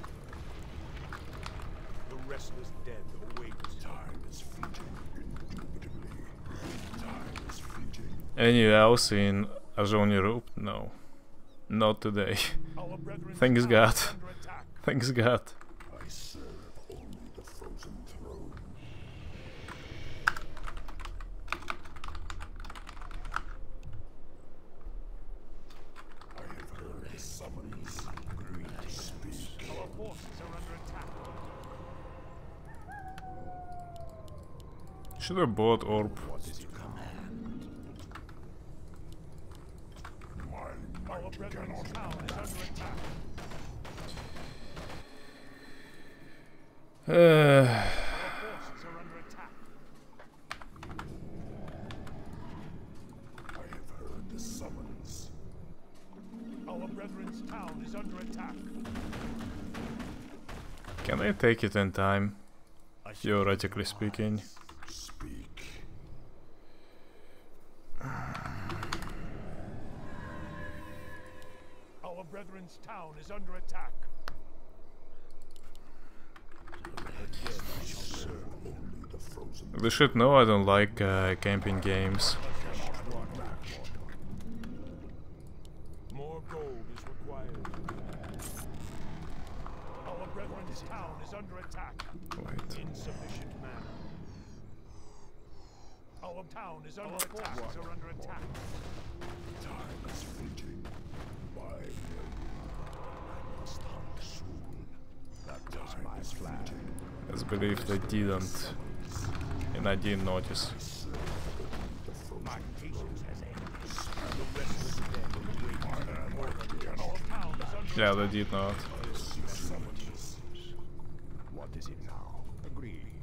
The restless dead await. Time is fleeting, indubitably. Time is fleeting. Any else in Azoni Roop? No. Not today. Our brethren's Thanks town God. is under attack. Thanks God. I serve only the frozen throne. I have heard the summons. Speak. Our forces are under attack. Should have bought orb. What is your command? My Our might brethren's cannot be town is under matched. attack. Uh, Our forces are under attack. I have heard the summons. Our brethren's town is under attack. can I take it in time? Theoretically speaking. Speak. Our brethren's town is under attack. Only the frozen They should know I don't like camping games. More gold is required. Our brethren's town is under attack. Wait. Insufficient mana. Our town is under attack. Forces are under attack. time is fleeting. My will. I must hunt soon. That time is fleeting. Let's believe they didn't. And I didn't notice. The frozen My patience has ended. The restless dead await. Our town is under Yeah, they did not. summons. What is it now? Agreed.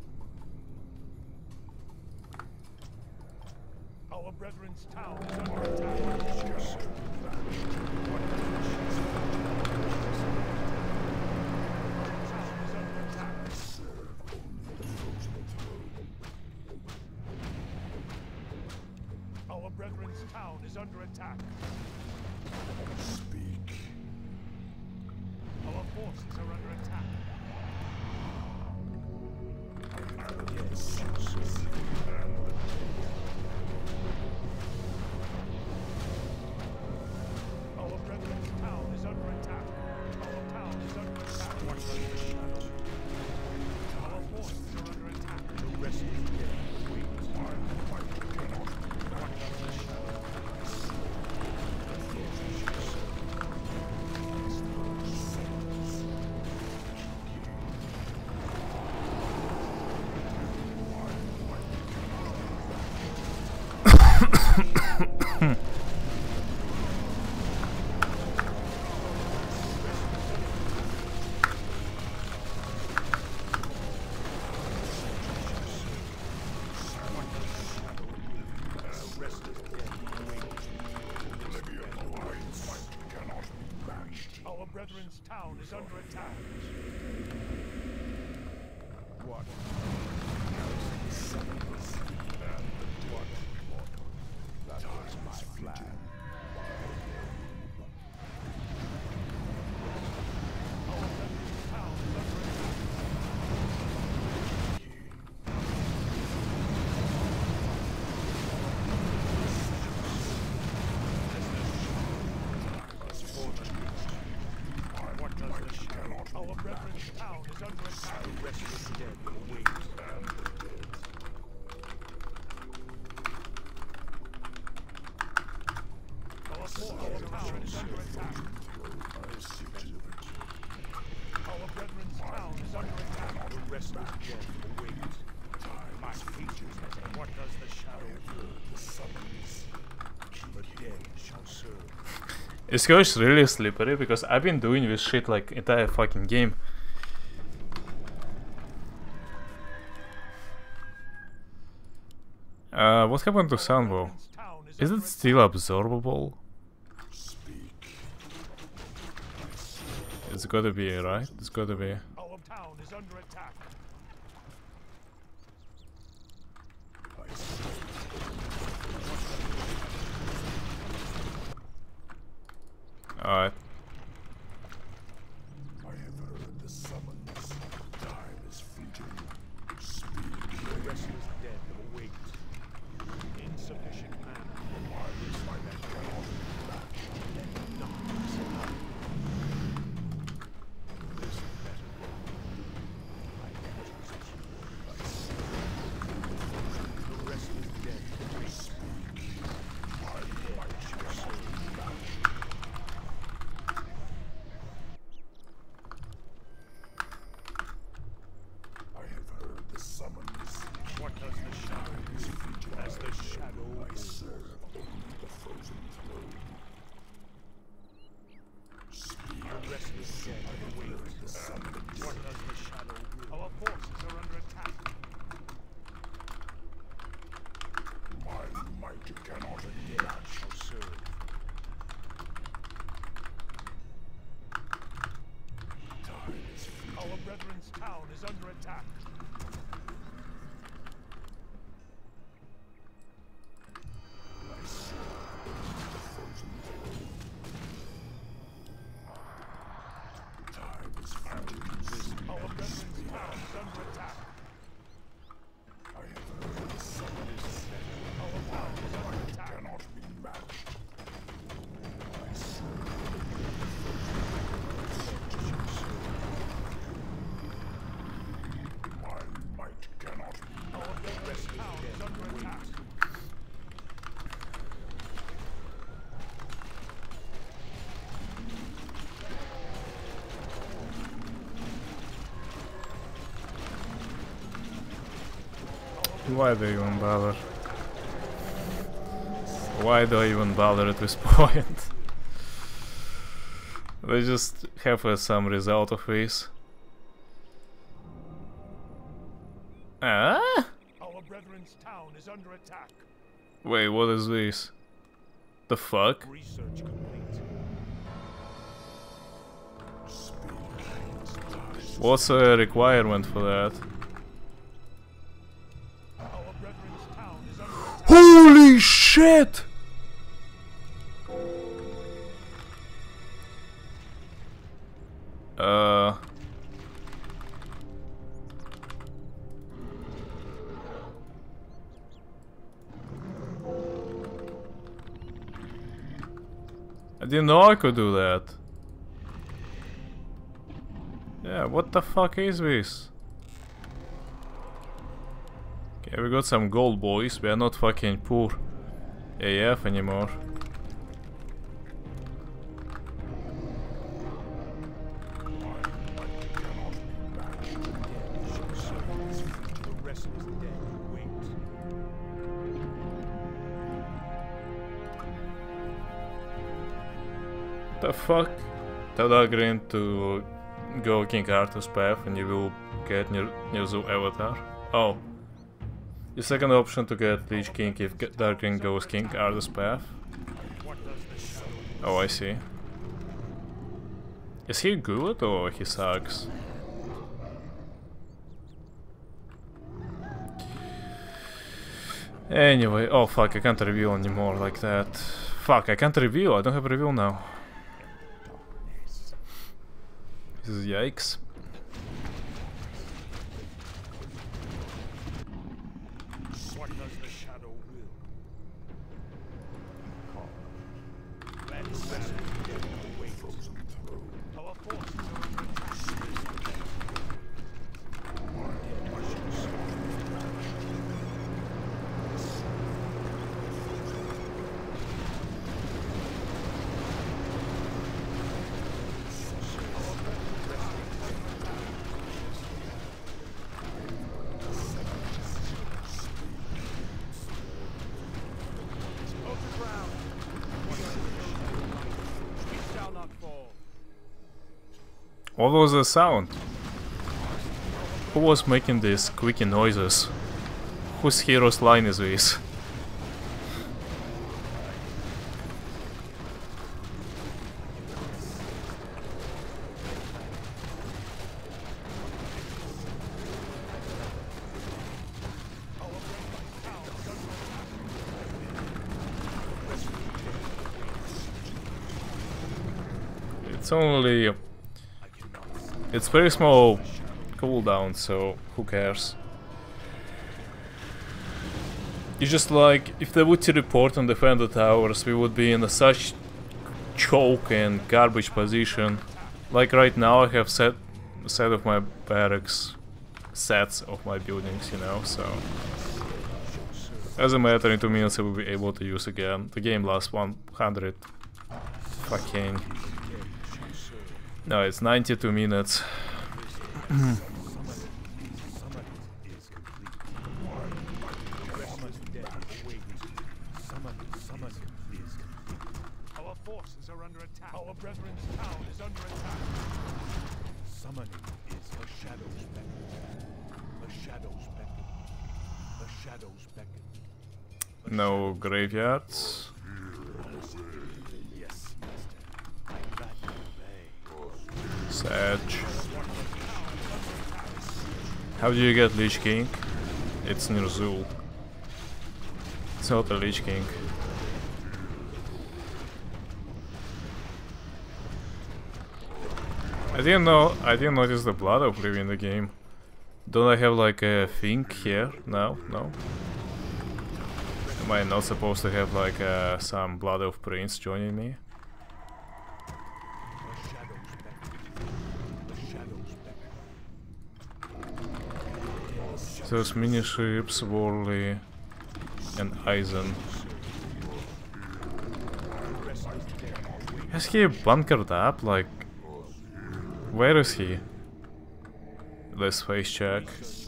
Our brethren's town is under attack. Town is under attack. Serve only the frozen throne. Our brethren's town is under attack. Speak. Our forces are under attack. Our brethren's town is under attack. Our town is under attack. What does the shadow? Our forces are under attack. The rest is dead. Wait. What does the shadow? Our brethren's town is under attack. What? What? That was my plan. What does the shadow? Our brethren's town is under attack. The rest is dead. Wait. Our town is under attack. Our brethren's town is under attack. The rest is dead. Wait. My features. What does the shadow do? The dead shall serve. This goes really slippery because I've been doing this shit like entire fucking game. What happened to Sunbow? Town Is under it still absorbable? It's gotta be, right? It's gotta be. Our town is under attack. Alright. I have heard the summons. Time is fleeting. Speak. The rest is dead. Wait. Insufficient mana. Why is my men cannot be matched? Nothing is enough. This better go. I can choose you. The rest is dead. Wait. My might cannot be matched. I have heard the summons. What does the shadow do? As the shadow I will. serve only the frozen throne. Speak. The rest is dead. Wait. The summons. What does the shadow will? Our forces are under attack. My might cannot be Dead matched. shall serve. Time is fleeting. Our brethren's town is under attack. I serve the frozen throne. Time is fleeting. Our brethren's town is under attack. I have heard the summons. Our town is under attack. Cannot be matched. I serve my might cannot be Our brethren's town is under attack. Why do I even bother? Why do I even bother at this point? They just have some result of this. Ah? Our brethren's town is under attack. Wait, what is this? The fuck? Research complete. What's a requirement for that? Our brethren's town is under attack. Holy shit! I didn't know I could do that. Yeah, what the fuck is this? Okay, we got some gold, boys. We are not fucking poor AF anymore. The rest is dead. Wait. The fuck? Tell Dahlgren to go King Arthur's path and you will get new Zoo avatar. Oh. The second option to get Lich King if Dahlgren goes King Arthur's path. What does the shadow do? Oh, I see. Is he good or he sucks? Anyway, oh fuck, I can't reveal anymore like that. Fuck, I can't reveal, I don't have reveal now. This is yikes. What does the shadow will? Red Sand awaits. Our forces are under attack. Hold the ground. We shall not fall. What was the sound? Who was making these squeaky noises? Whose hero's line is this? It's only... It's very small cooldown, so who cares? It's just like, if they would teleport and defend the towers, we would be in a such choke and garbage position. Like right now I have set of my barracks, sets of my buildings, you know, so... Doesn't matter, in 2 minutes I will be able to use again. The game lasts 100 fucking... No, it's 92 minutes. Our forces are under attack. Our brethren's town is under attack. Summoning is a shadow's beckon. A shadow's beckon. A shadow's beckon. No graveyards. Yes, master. I gladly obey. Sedge. How do you get Lich King? It's Ner'zhul. It's not a Lich King. I didn't notice the Blood of Living in the game. Don't I have like a thing here? No? No? Am I not supposed to have like some Blood of Prince joining me? Those mini ships, Worley and Eisen. Has he bunkered up? Like, where is he? Let's face check.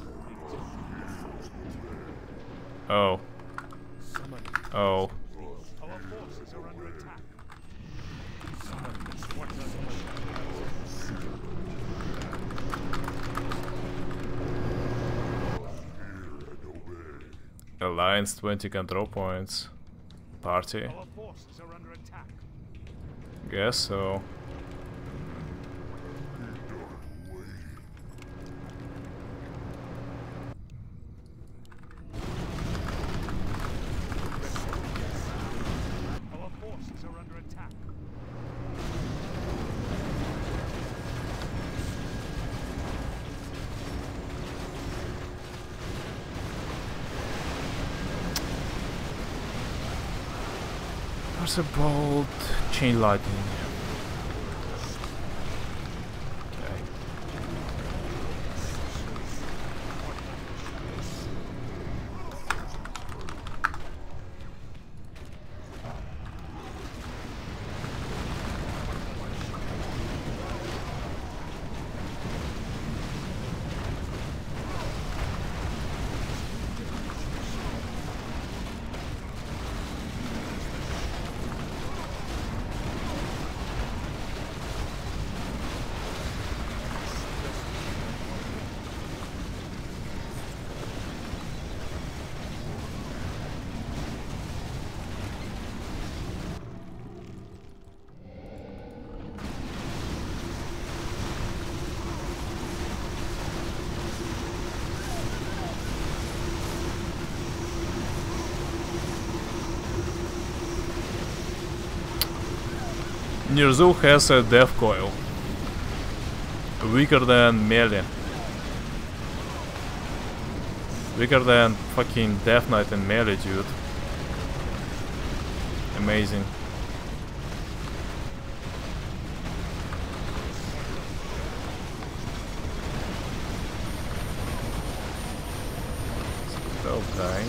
Oh. Oh. Our forces are under attack. Alliance 20 control points. Party. Our forces are under attack. Guess so. Our forces are under attack. There's a bolt. Chain lightning. Okay. Nirzu has a death coil. Weaker than melee. Weaker than fucking Death Knight and melee, dude. Amazing. Stop dying.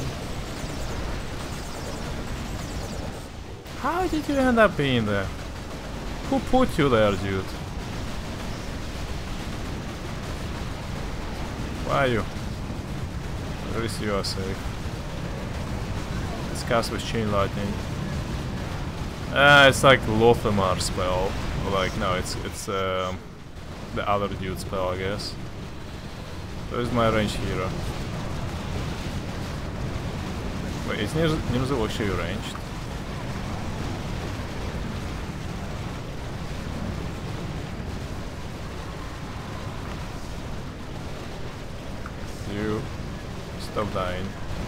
How did you end up being there? Who put you there, dude? Why are you? At least you are safe. Let's cast with Chain Lightning. It's like Lothamar spell. Like, no, it's the other dude spell, I guess. Where's my range hero? Wait, is Nirzu actually ranged? You stop dying.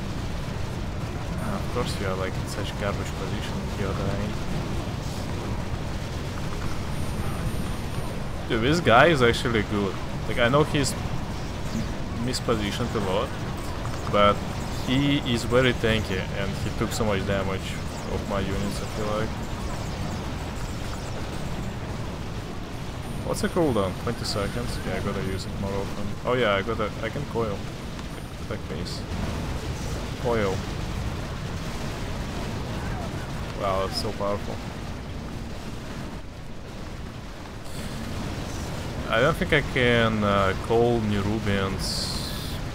Of course you are like in such garbage position, you're dying. Dude, this guy is actually good. Like, I know he's mispositioned a lot, but he is very tanky and he took so much damage off my units, I feel like. What's the cooldown? 20 seconds? Yeah, I gotta use it more often. Oh yeah, I can coil. Attack pace. Coil. Wow, that's so powerful. I don't think I can call Nerubians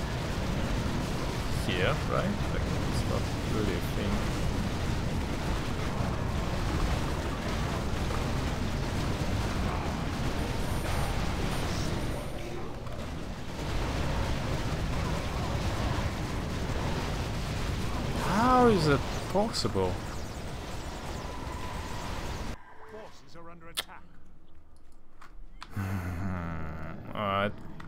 here, right? Like, it's not really a thing. How is it possible? Forces are under attack. Alright.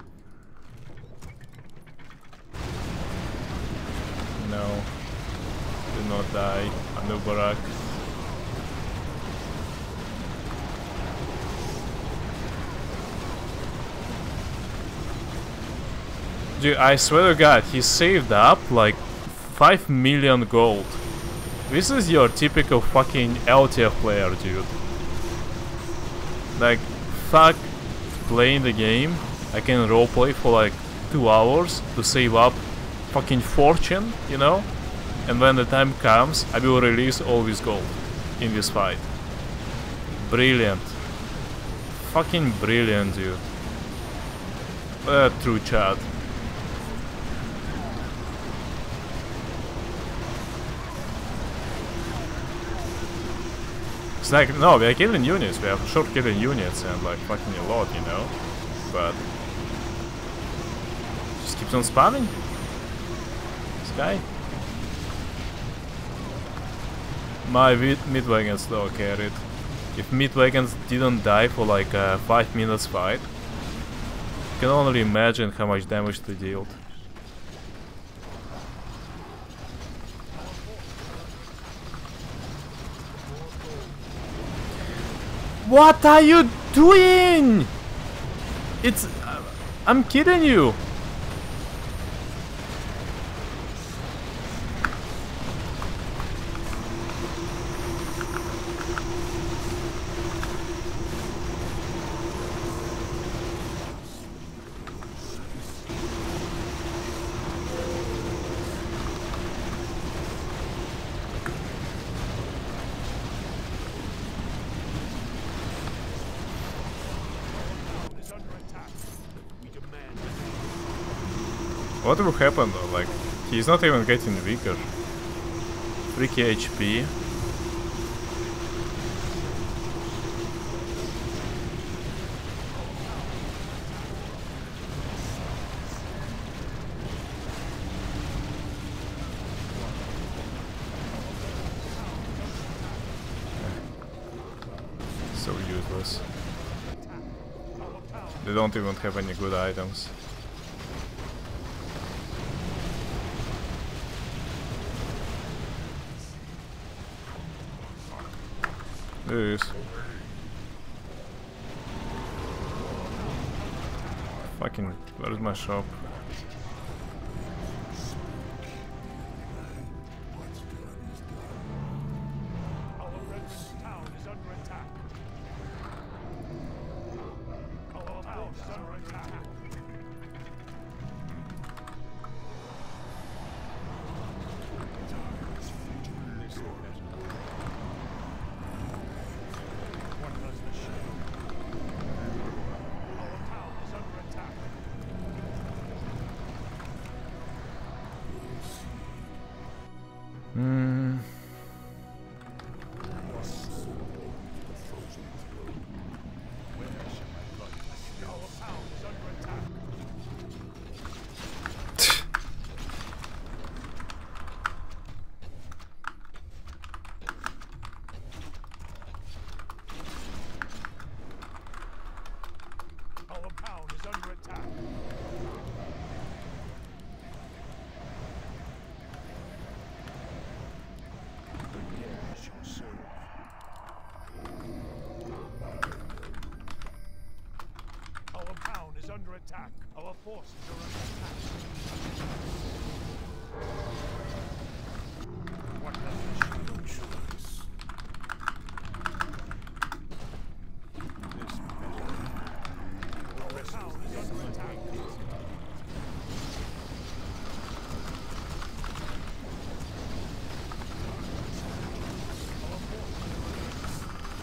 No. Do not die. Anubarak. Dude, I swear to God, he saved up like 5 million gold. This is your typical fucking LTF player, dude. Like, fuck playing the game. I can roleplay for like 2 hours to save up fucking fortune, you know? And when the time comes, I will release all this gold in this fight. Brilliant. Fucking brilliant, dude. True chat. It's like, no, we are killing units, we are for sure killing units and like fucking a lot, you know? But just keeps on spamming. This guy. My mid wagons though carried. If mid wagons didn't die for like a 5 minutes fight, you can only imagine how much damage they dealt. What are you doing? It's... I'm kidding you. What will happen though? Like, he's not even getting weaker. 3k HP. So useless. They don't even have any good items. There it is. Fucking, where's my shop? Our Redmond's town is under attack. Our town is under attack. What does the shame? Our town is under attack. Hmm. Our town is under attack. Our town is under attack. The shall serve. Our town is under attack. Our forces are under attack. What does the shadow choice? This metal. Our town is under attack. Our forces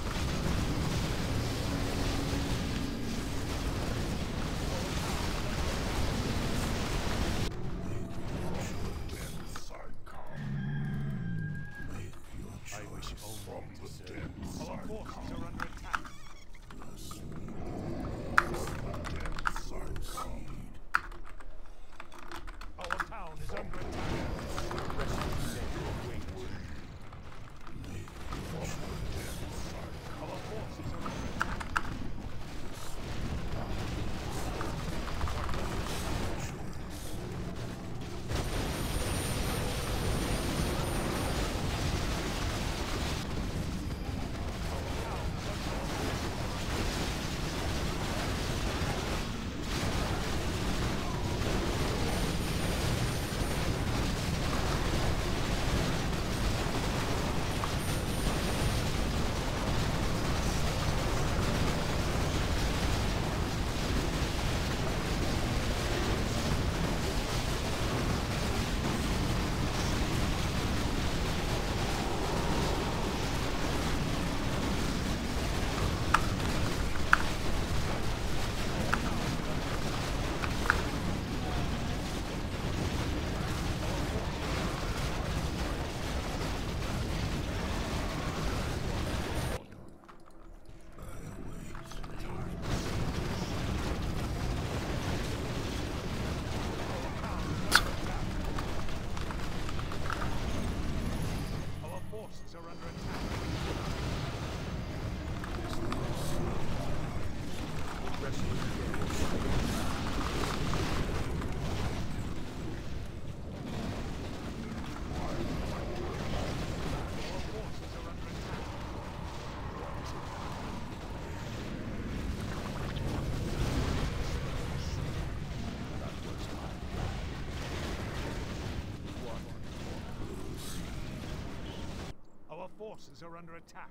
I wish only to serve. Our forces are under attack. Our town is under attack. Our forces are under attack. Our forces are under attack. Our forces are under attack. Our forces are under attack.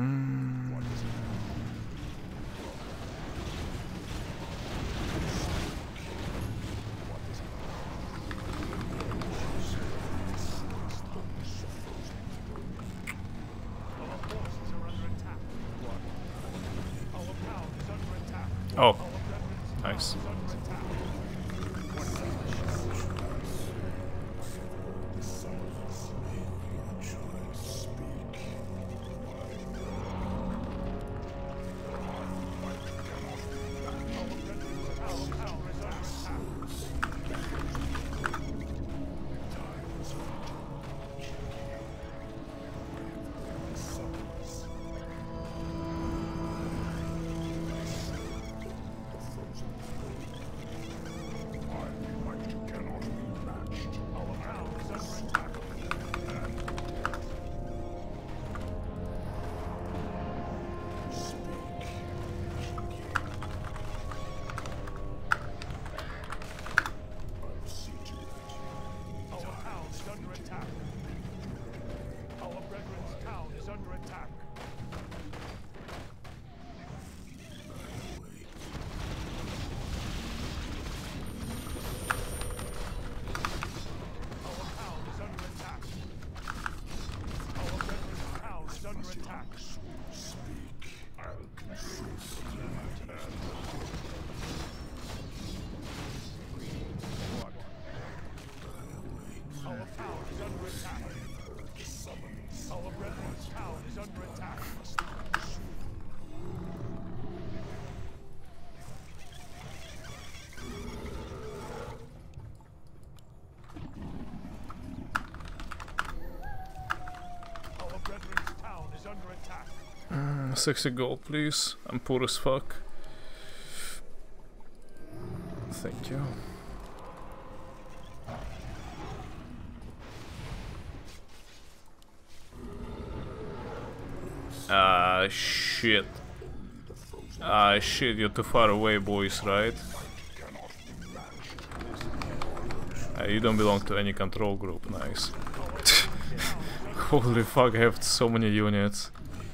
Our forces are under attack. Our town is under attack. Oh, Our Redmond's town nice. is under attack. Our town is under attack. 60 gold, please. I'm poor as fuck. Thank you. Ah, shit. Ah, shit, you're too far away, boys, right? You don't belong to any control group, nice. Holy fuck, I have so many units.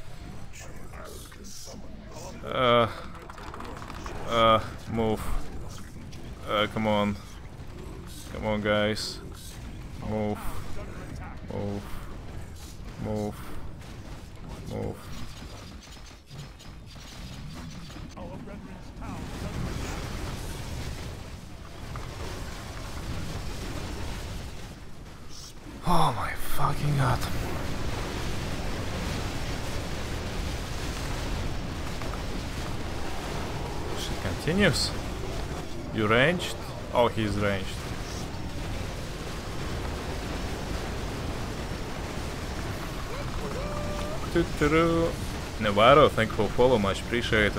Move. Come on. Come on, guys. Move. Move. Move. Move. Oh my fucking god. She continues. You ranged? Oh, he's ranged. Navarro, thank you for follow, much appreciated.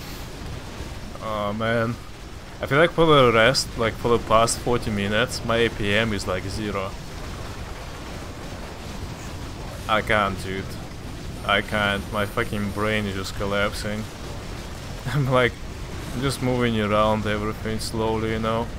Oh man. I feel like for the rest, like for the past 40 minutes, my APM is like 0. I can't, dude. I can't. My fucking brain is just collapsing. I'm like, just moving around everything slowly, you know?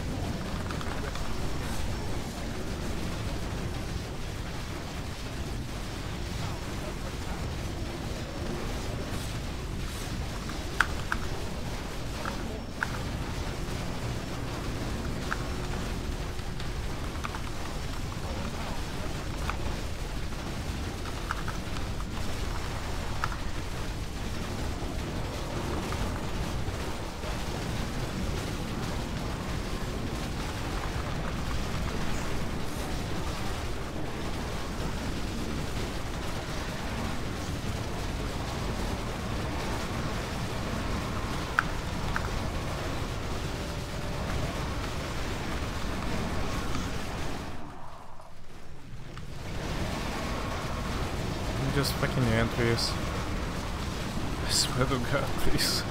Just fucking entries. I swear to god, please.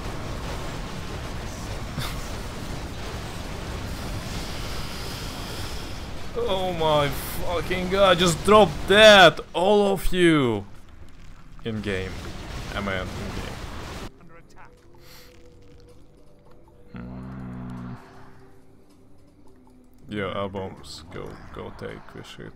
Oh my fucking god, just drop that! All of you! In game. I mean, in game. Under attack. Yeah, albums. Go take this shit.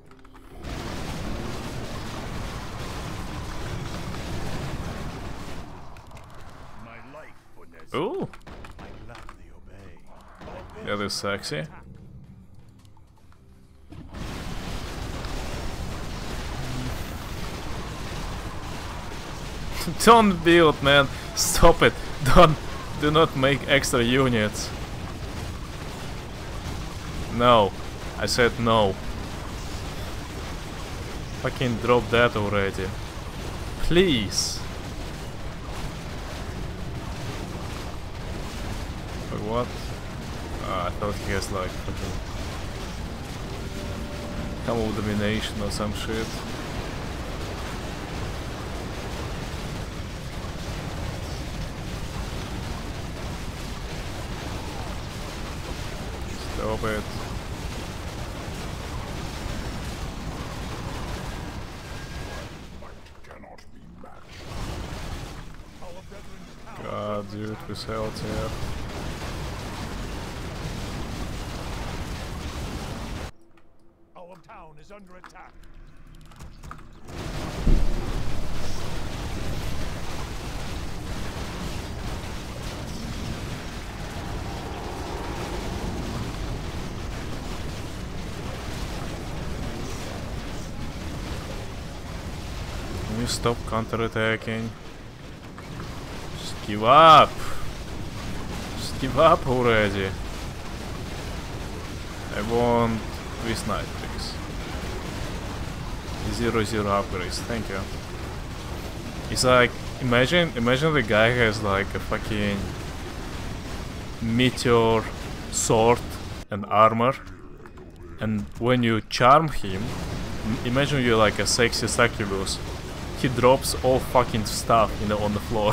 Ooh! I gladly obey. Yeah, this is sexy. Don't build, man. Stop it. Do not make extra units. No. I said no. Fucking drop that already. Please. Wait, what? I thought he has like fucking Camel domination or some shit. Stop it. God, dude, with health here. Our town is under attack. Can you stop counterattacking? Just give up! Just give up already! I want this knight, please. 0-0 upgrades, thank you. It's like, imagine the guy has like a fucking meteor sword and armor, and when you charm him, imagine you're like a sexy succubus. he drops all fucking stuff, you know, on the floor.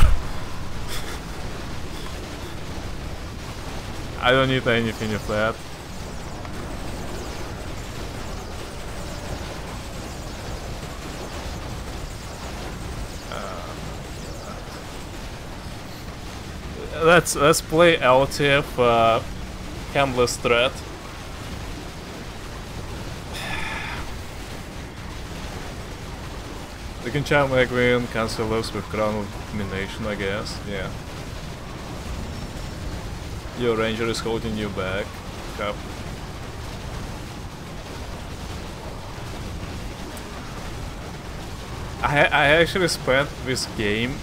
I don't need anything of that. Let's play LTF Handless Threat. You can charm Egwene, cancel those with Crown of Domination, I guess. Yeah. Your ranger is holding you back. Cap. I actually spent this game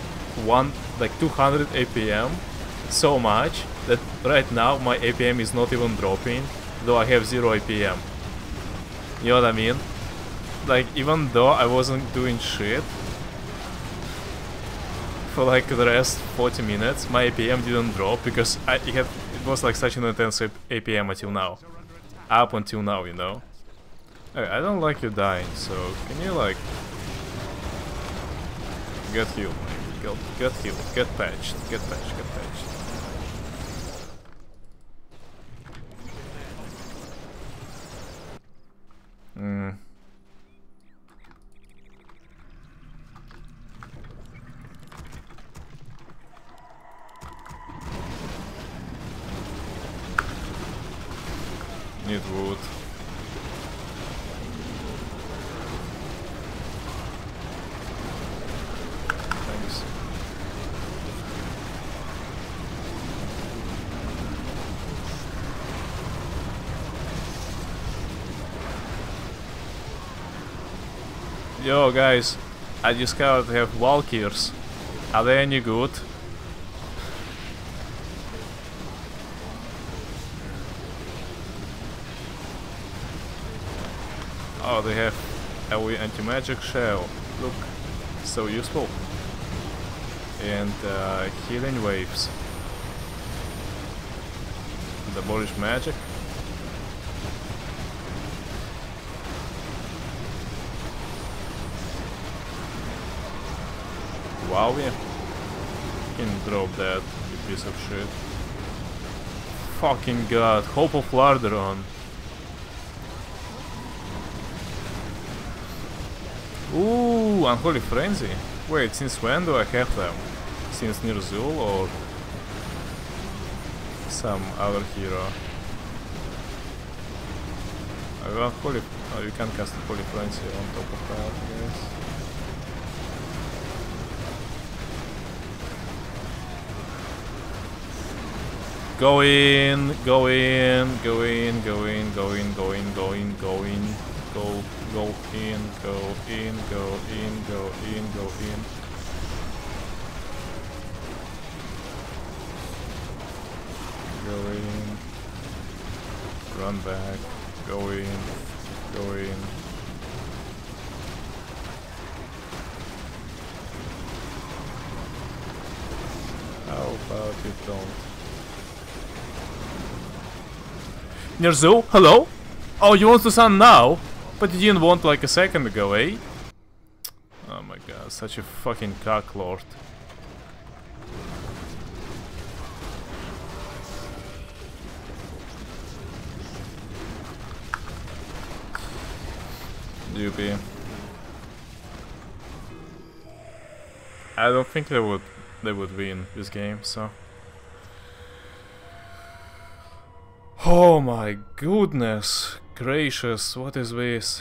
200 APM so much that right now my APM is not even dropping, though I have 0 APM. You know what I mean? Like, even though I wasn't doing shit for like the rest 40 minutes, my APM didn't drop because it was like such an intense APM until now. Up until now, you know? Okay, I don't like you dying, so can you like get healed, maybe. Get healed, get patched, get patched, get patched. Need wood. Thanks. Yo guys, I discovered I have Valkyrs. Are they any good? Oh, they have AoE anti-magic shell. Look, so useful. And healing waves. And abolish magic. Wow, yeah. Can drop that, you piece of shit. Fucking god, Hope of Larderon. Ooh, Unholy Frenzy. Wait, since when do I have them? Since Nirzul or some other hero? Unholy... Oh, you can cast Holy Frenzy on top of that, I guess. Go in, go in, go in, go in, go in, go in, go in, go in. Go in, go in, go in, go in, go in. Go in. Run back. Go in. Go in. How about you don't? Nirzul, hello? Oh, you want to sun now? But you didn't want like a second ago, eh? Oh my god, such a fucking cocklord. Doopy. I don't think they would win this game, so. Oh my goodness gracious, what is this?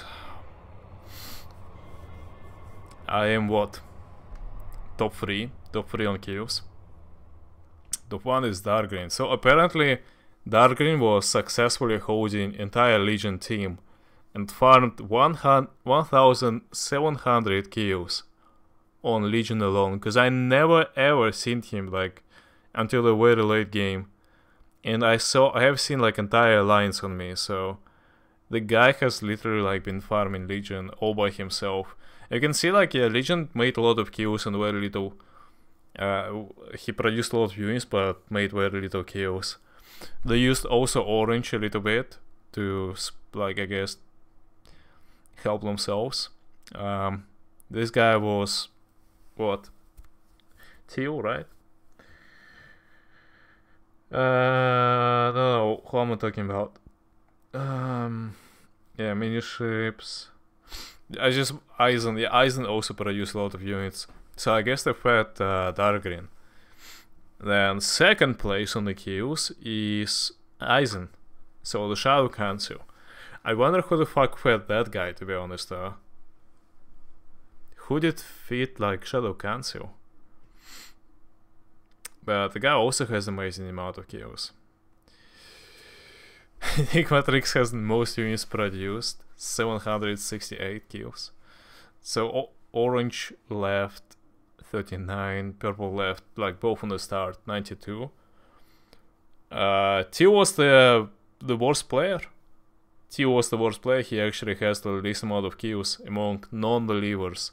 I am what? Top 3 on kills. Top 1 is Darkgreen. So apparently Darkgreen was successfully holding entire Legion team and farmed 1700 kills on Legion alone, because I never ever seen him like until the very late game. And I have seen like entire lines on me, so the guy has literally like been farming Legion all by himself. You can see like, yeah, Legion made a lot of kills and very little. He produced a lot of units but made very little kills. They used also Orange a little bit to, like, I guess, help themselves. This guy was what? Teal, right? No, who am I talking about? Yeah, mini ships. Eisen also produced a lot of units. So I guess they fed Dark Green. Then second place on the queues is Eisen. So the Shadow Council. I wonder who the fuck fed that guy, to be honest. Who did feed like Shadow Council? But the guy also has an amazing amount of kills. Enigmatrix has the most units produced, 768 kills. So orange left 39, purple left, like both on the start, 92. T was the worst player. T was the worst player. He actually has the least amount of kills among non-believers.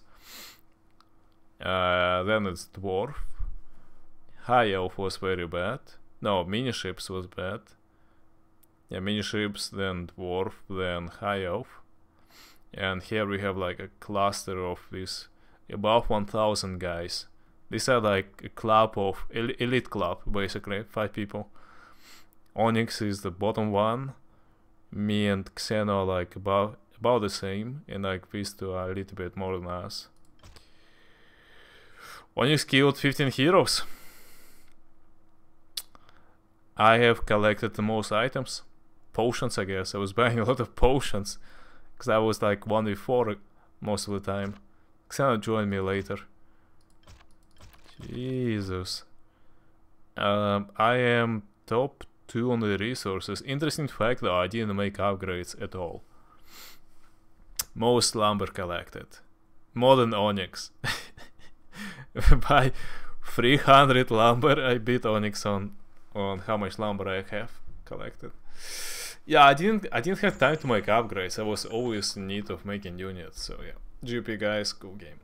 Then it's Dwarf. High Elf was very bad. No, mini ships was bad. Yeah, mini ships, then Dwarf, then High Elf. And here we have like a cluster of these above 1000 guys. These are like a club of elite club, basically, 5 people. Onyx is the bottom one. Me and Xeno are like about the same, and like these two are a little bit more than us. Onyx killed 15 heroes. I have collected the most items. Potions, I guess. I was buying a lot of potions. Because I was like 1v4 most of the time. Xeno joined me later. Jesus. I am top 2 on the resources. Interesting fact though, I didn't make upgrades at all. Most lumber collected. More than Onyx. By 300 lumber I beat Onyx on how much lumber I have collected. Yeah, I didn't have time to make upgrades. I was always in need of making units, so yeah. GP guys, cool game.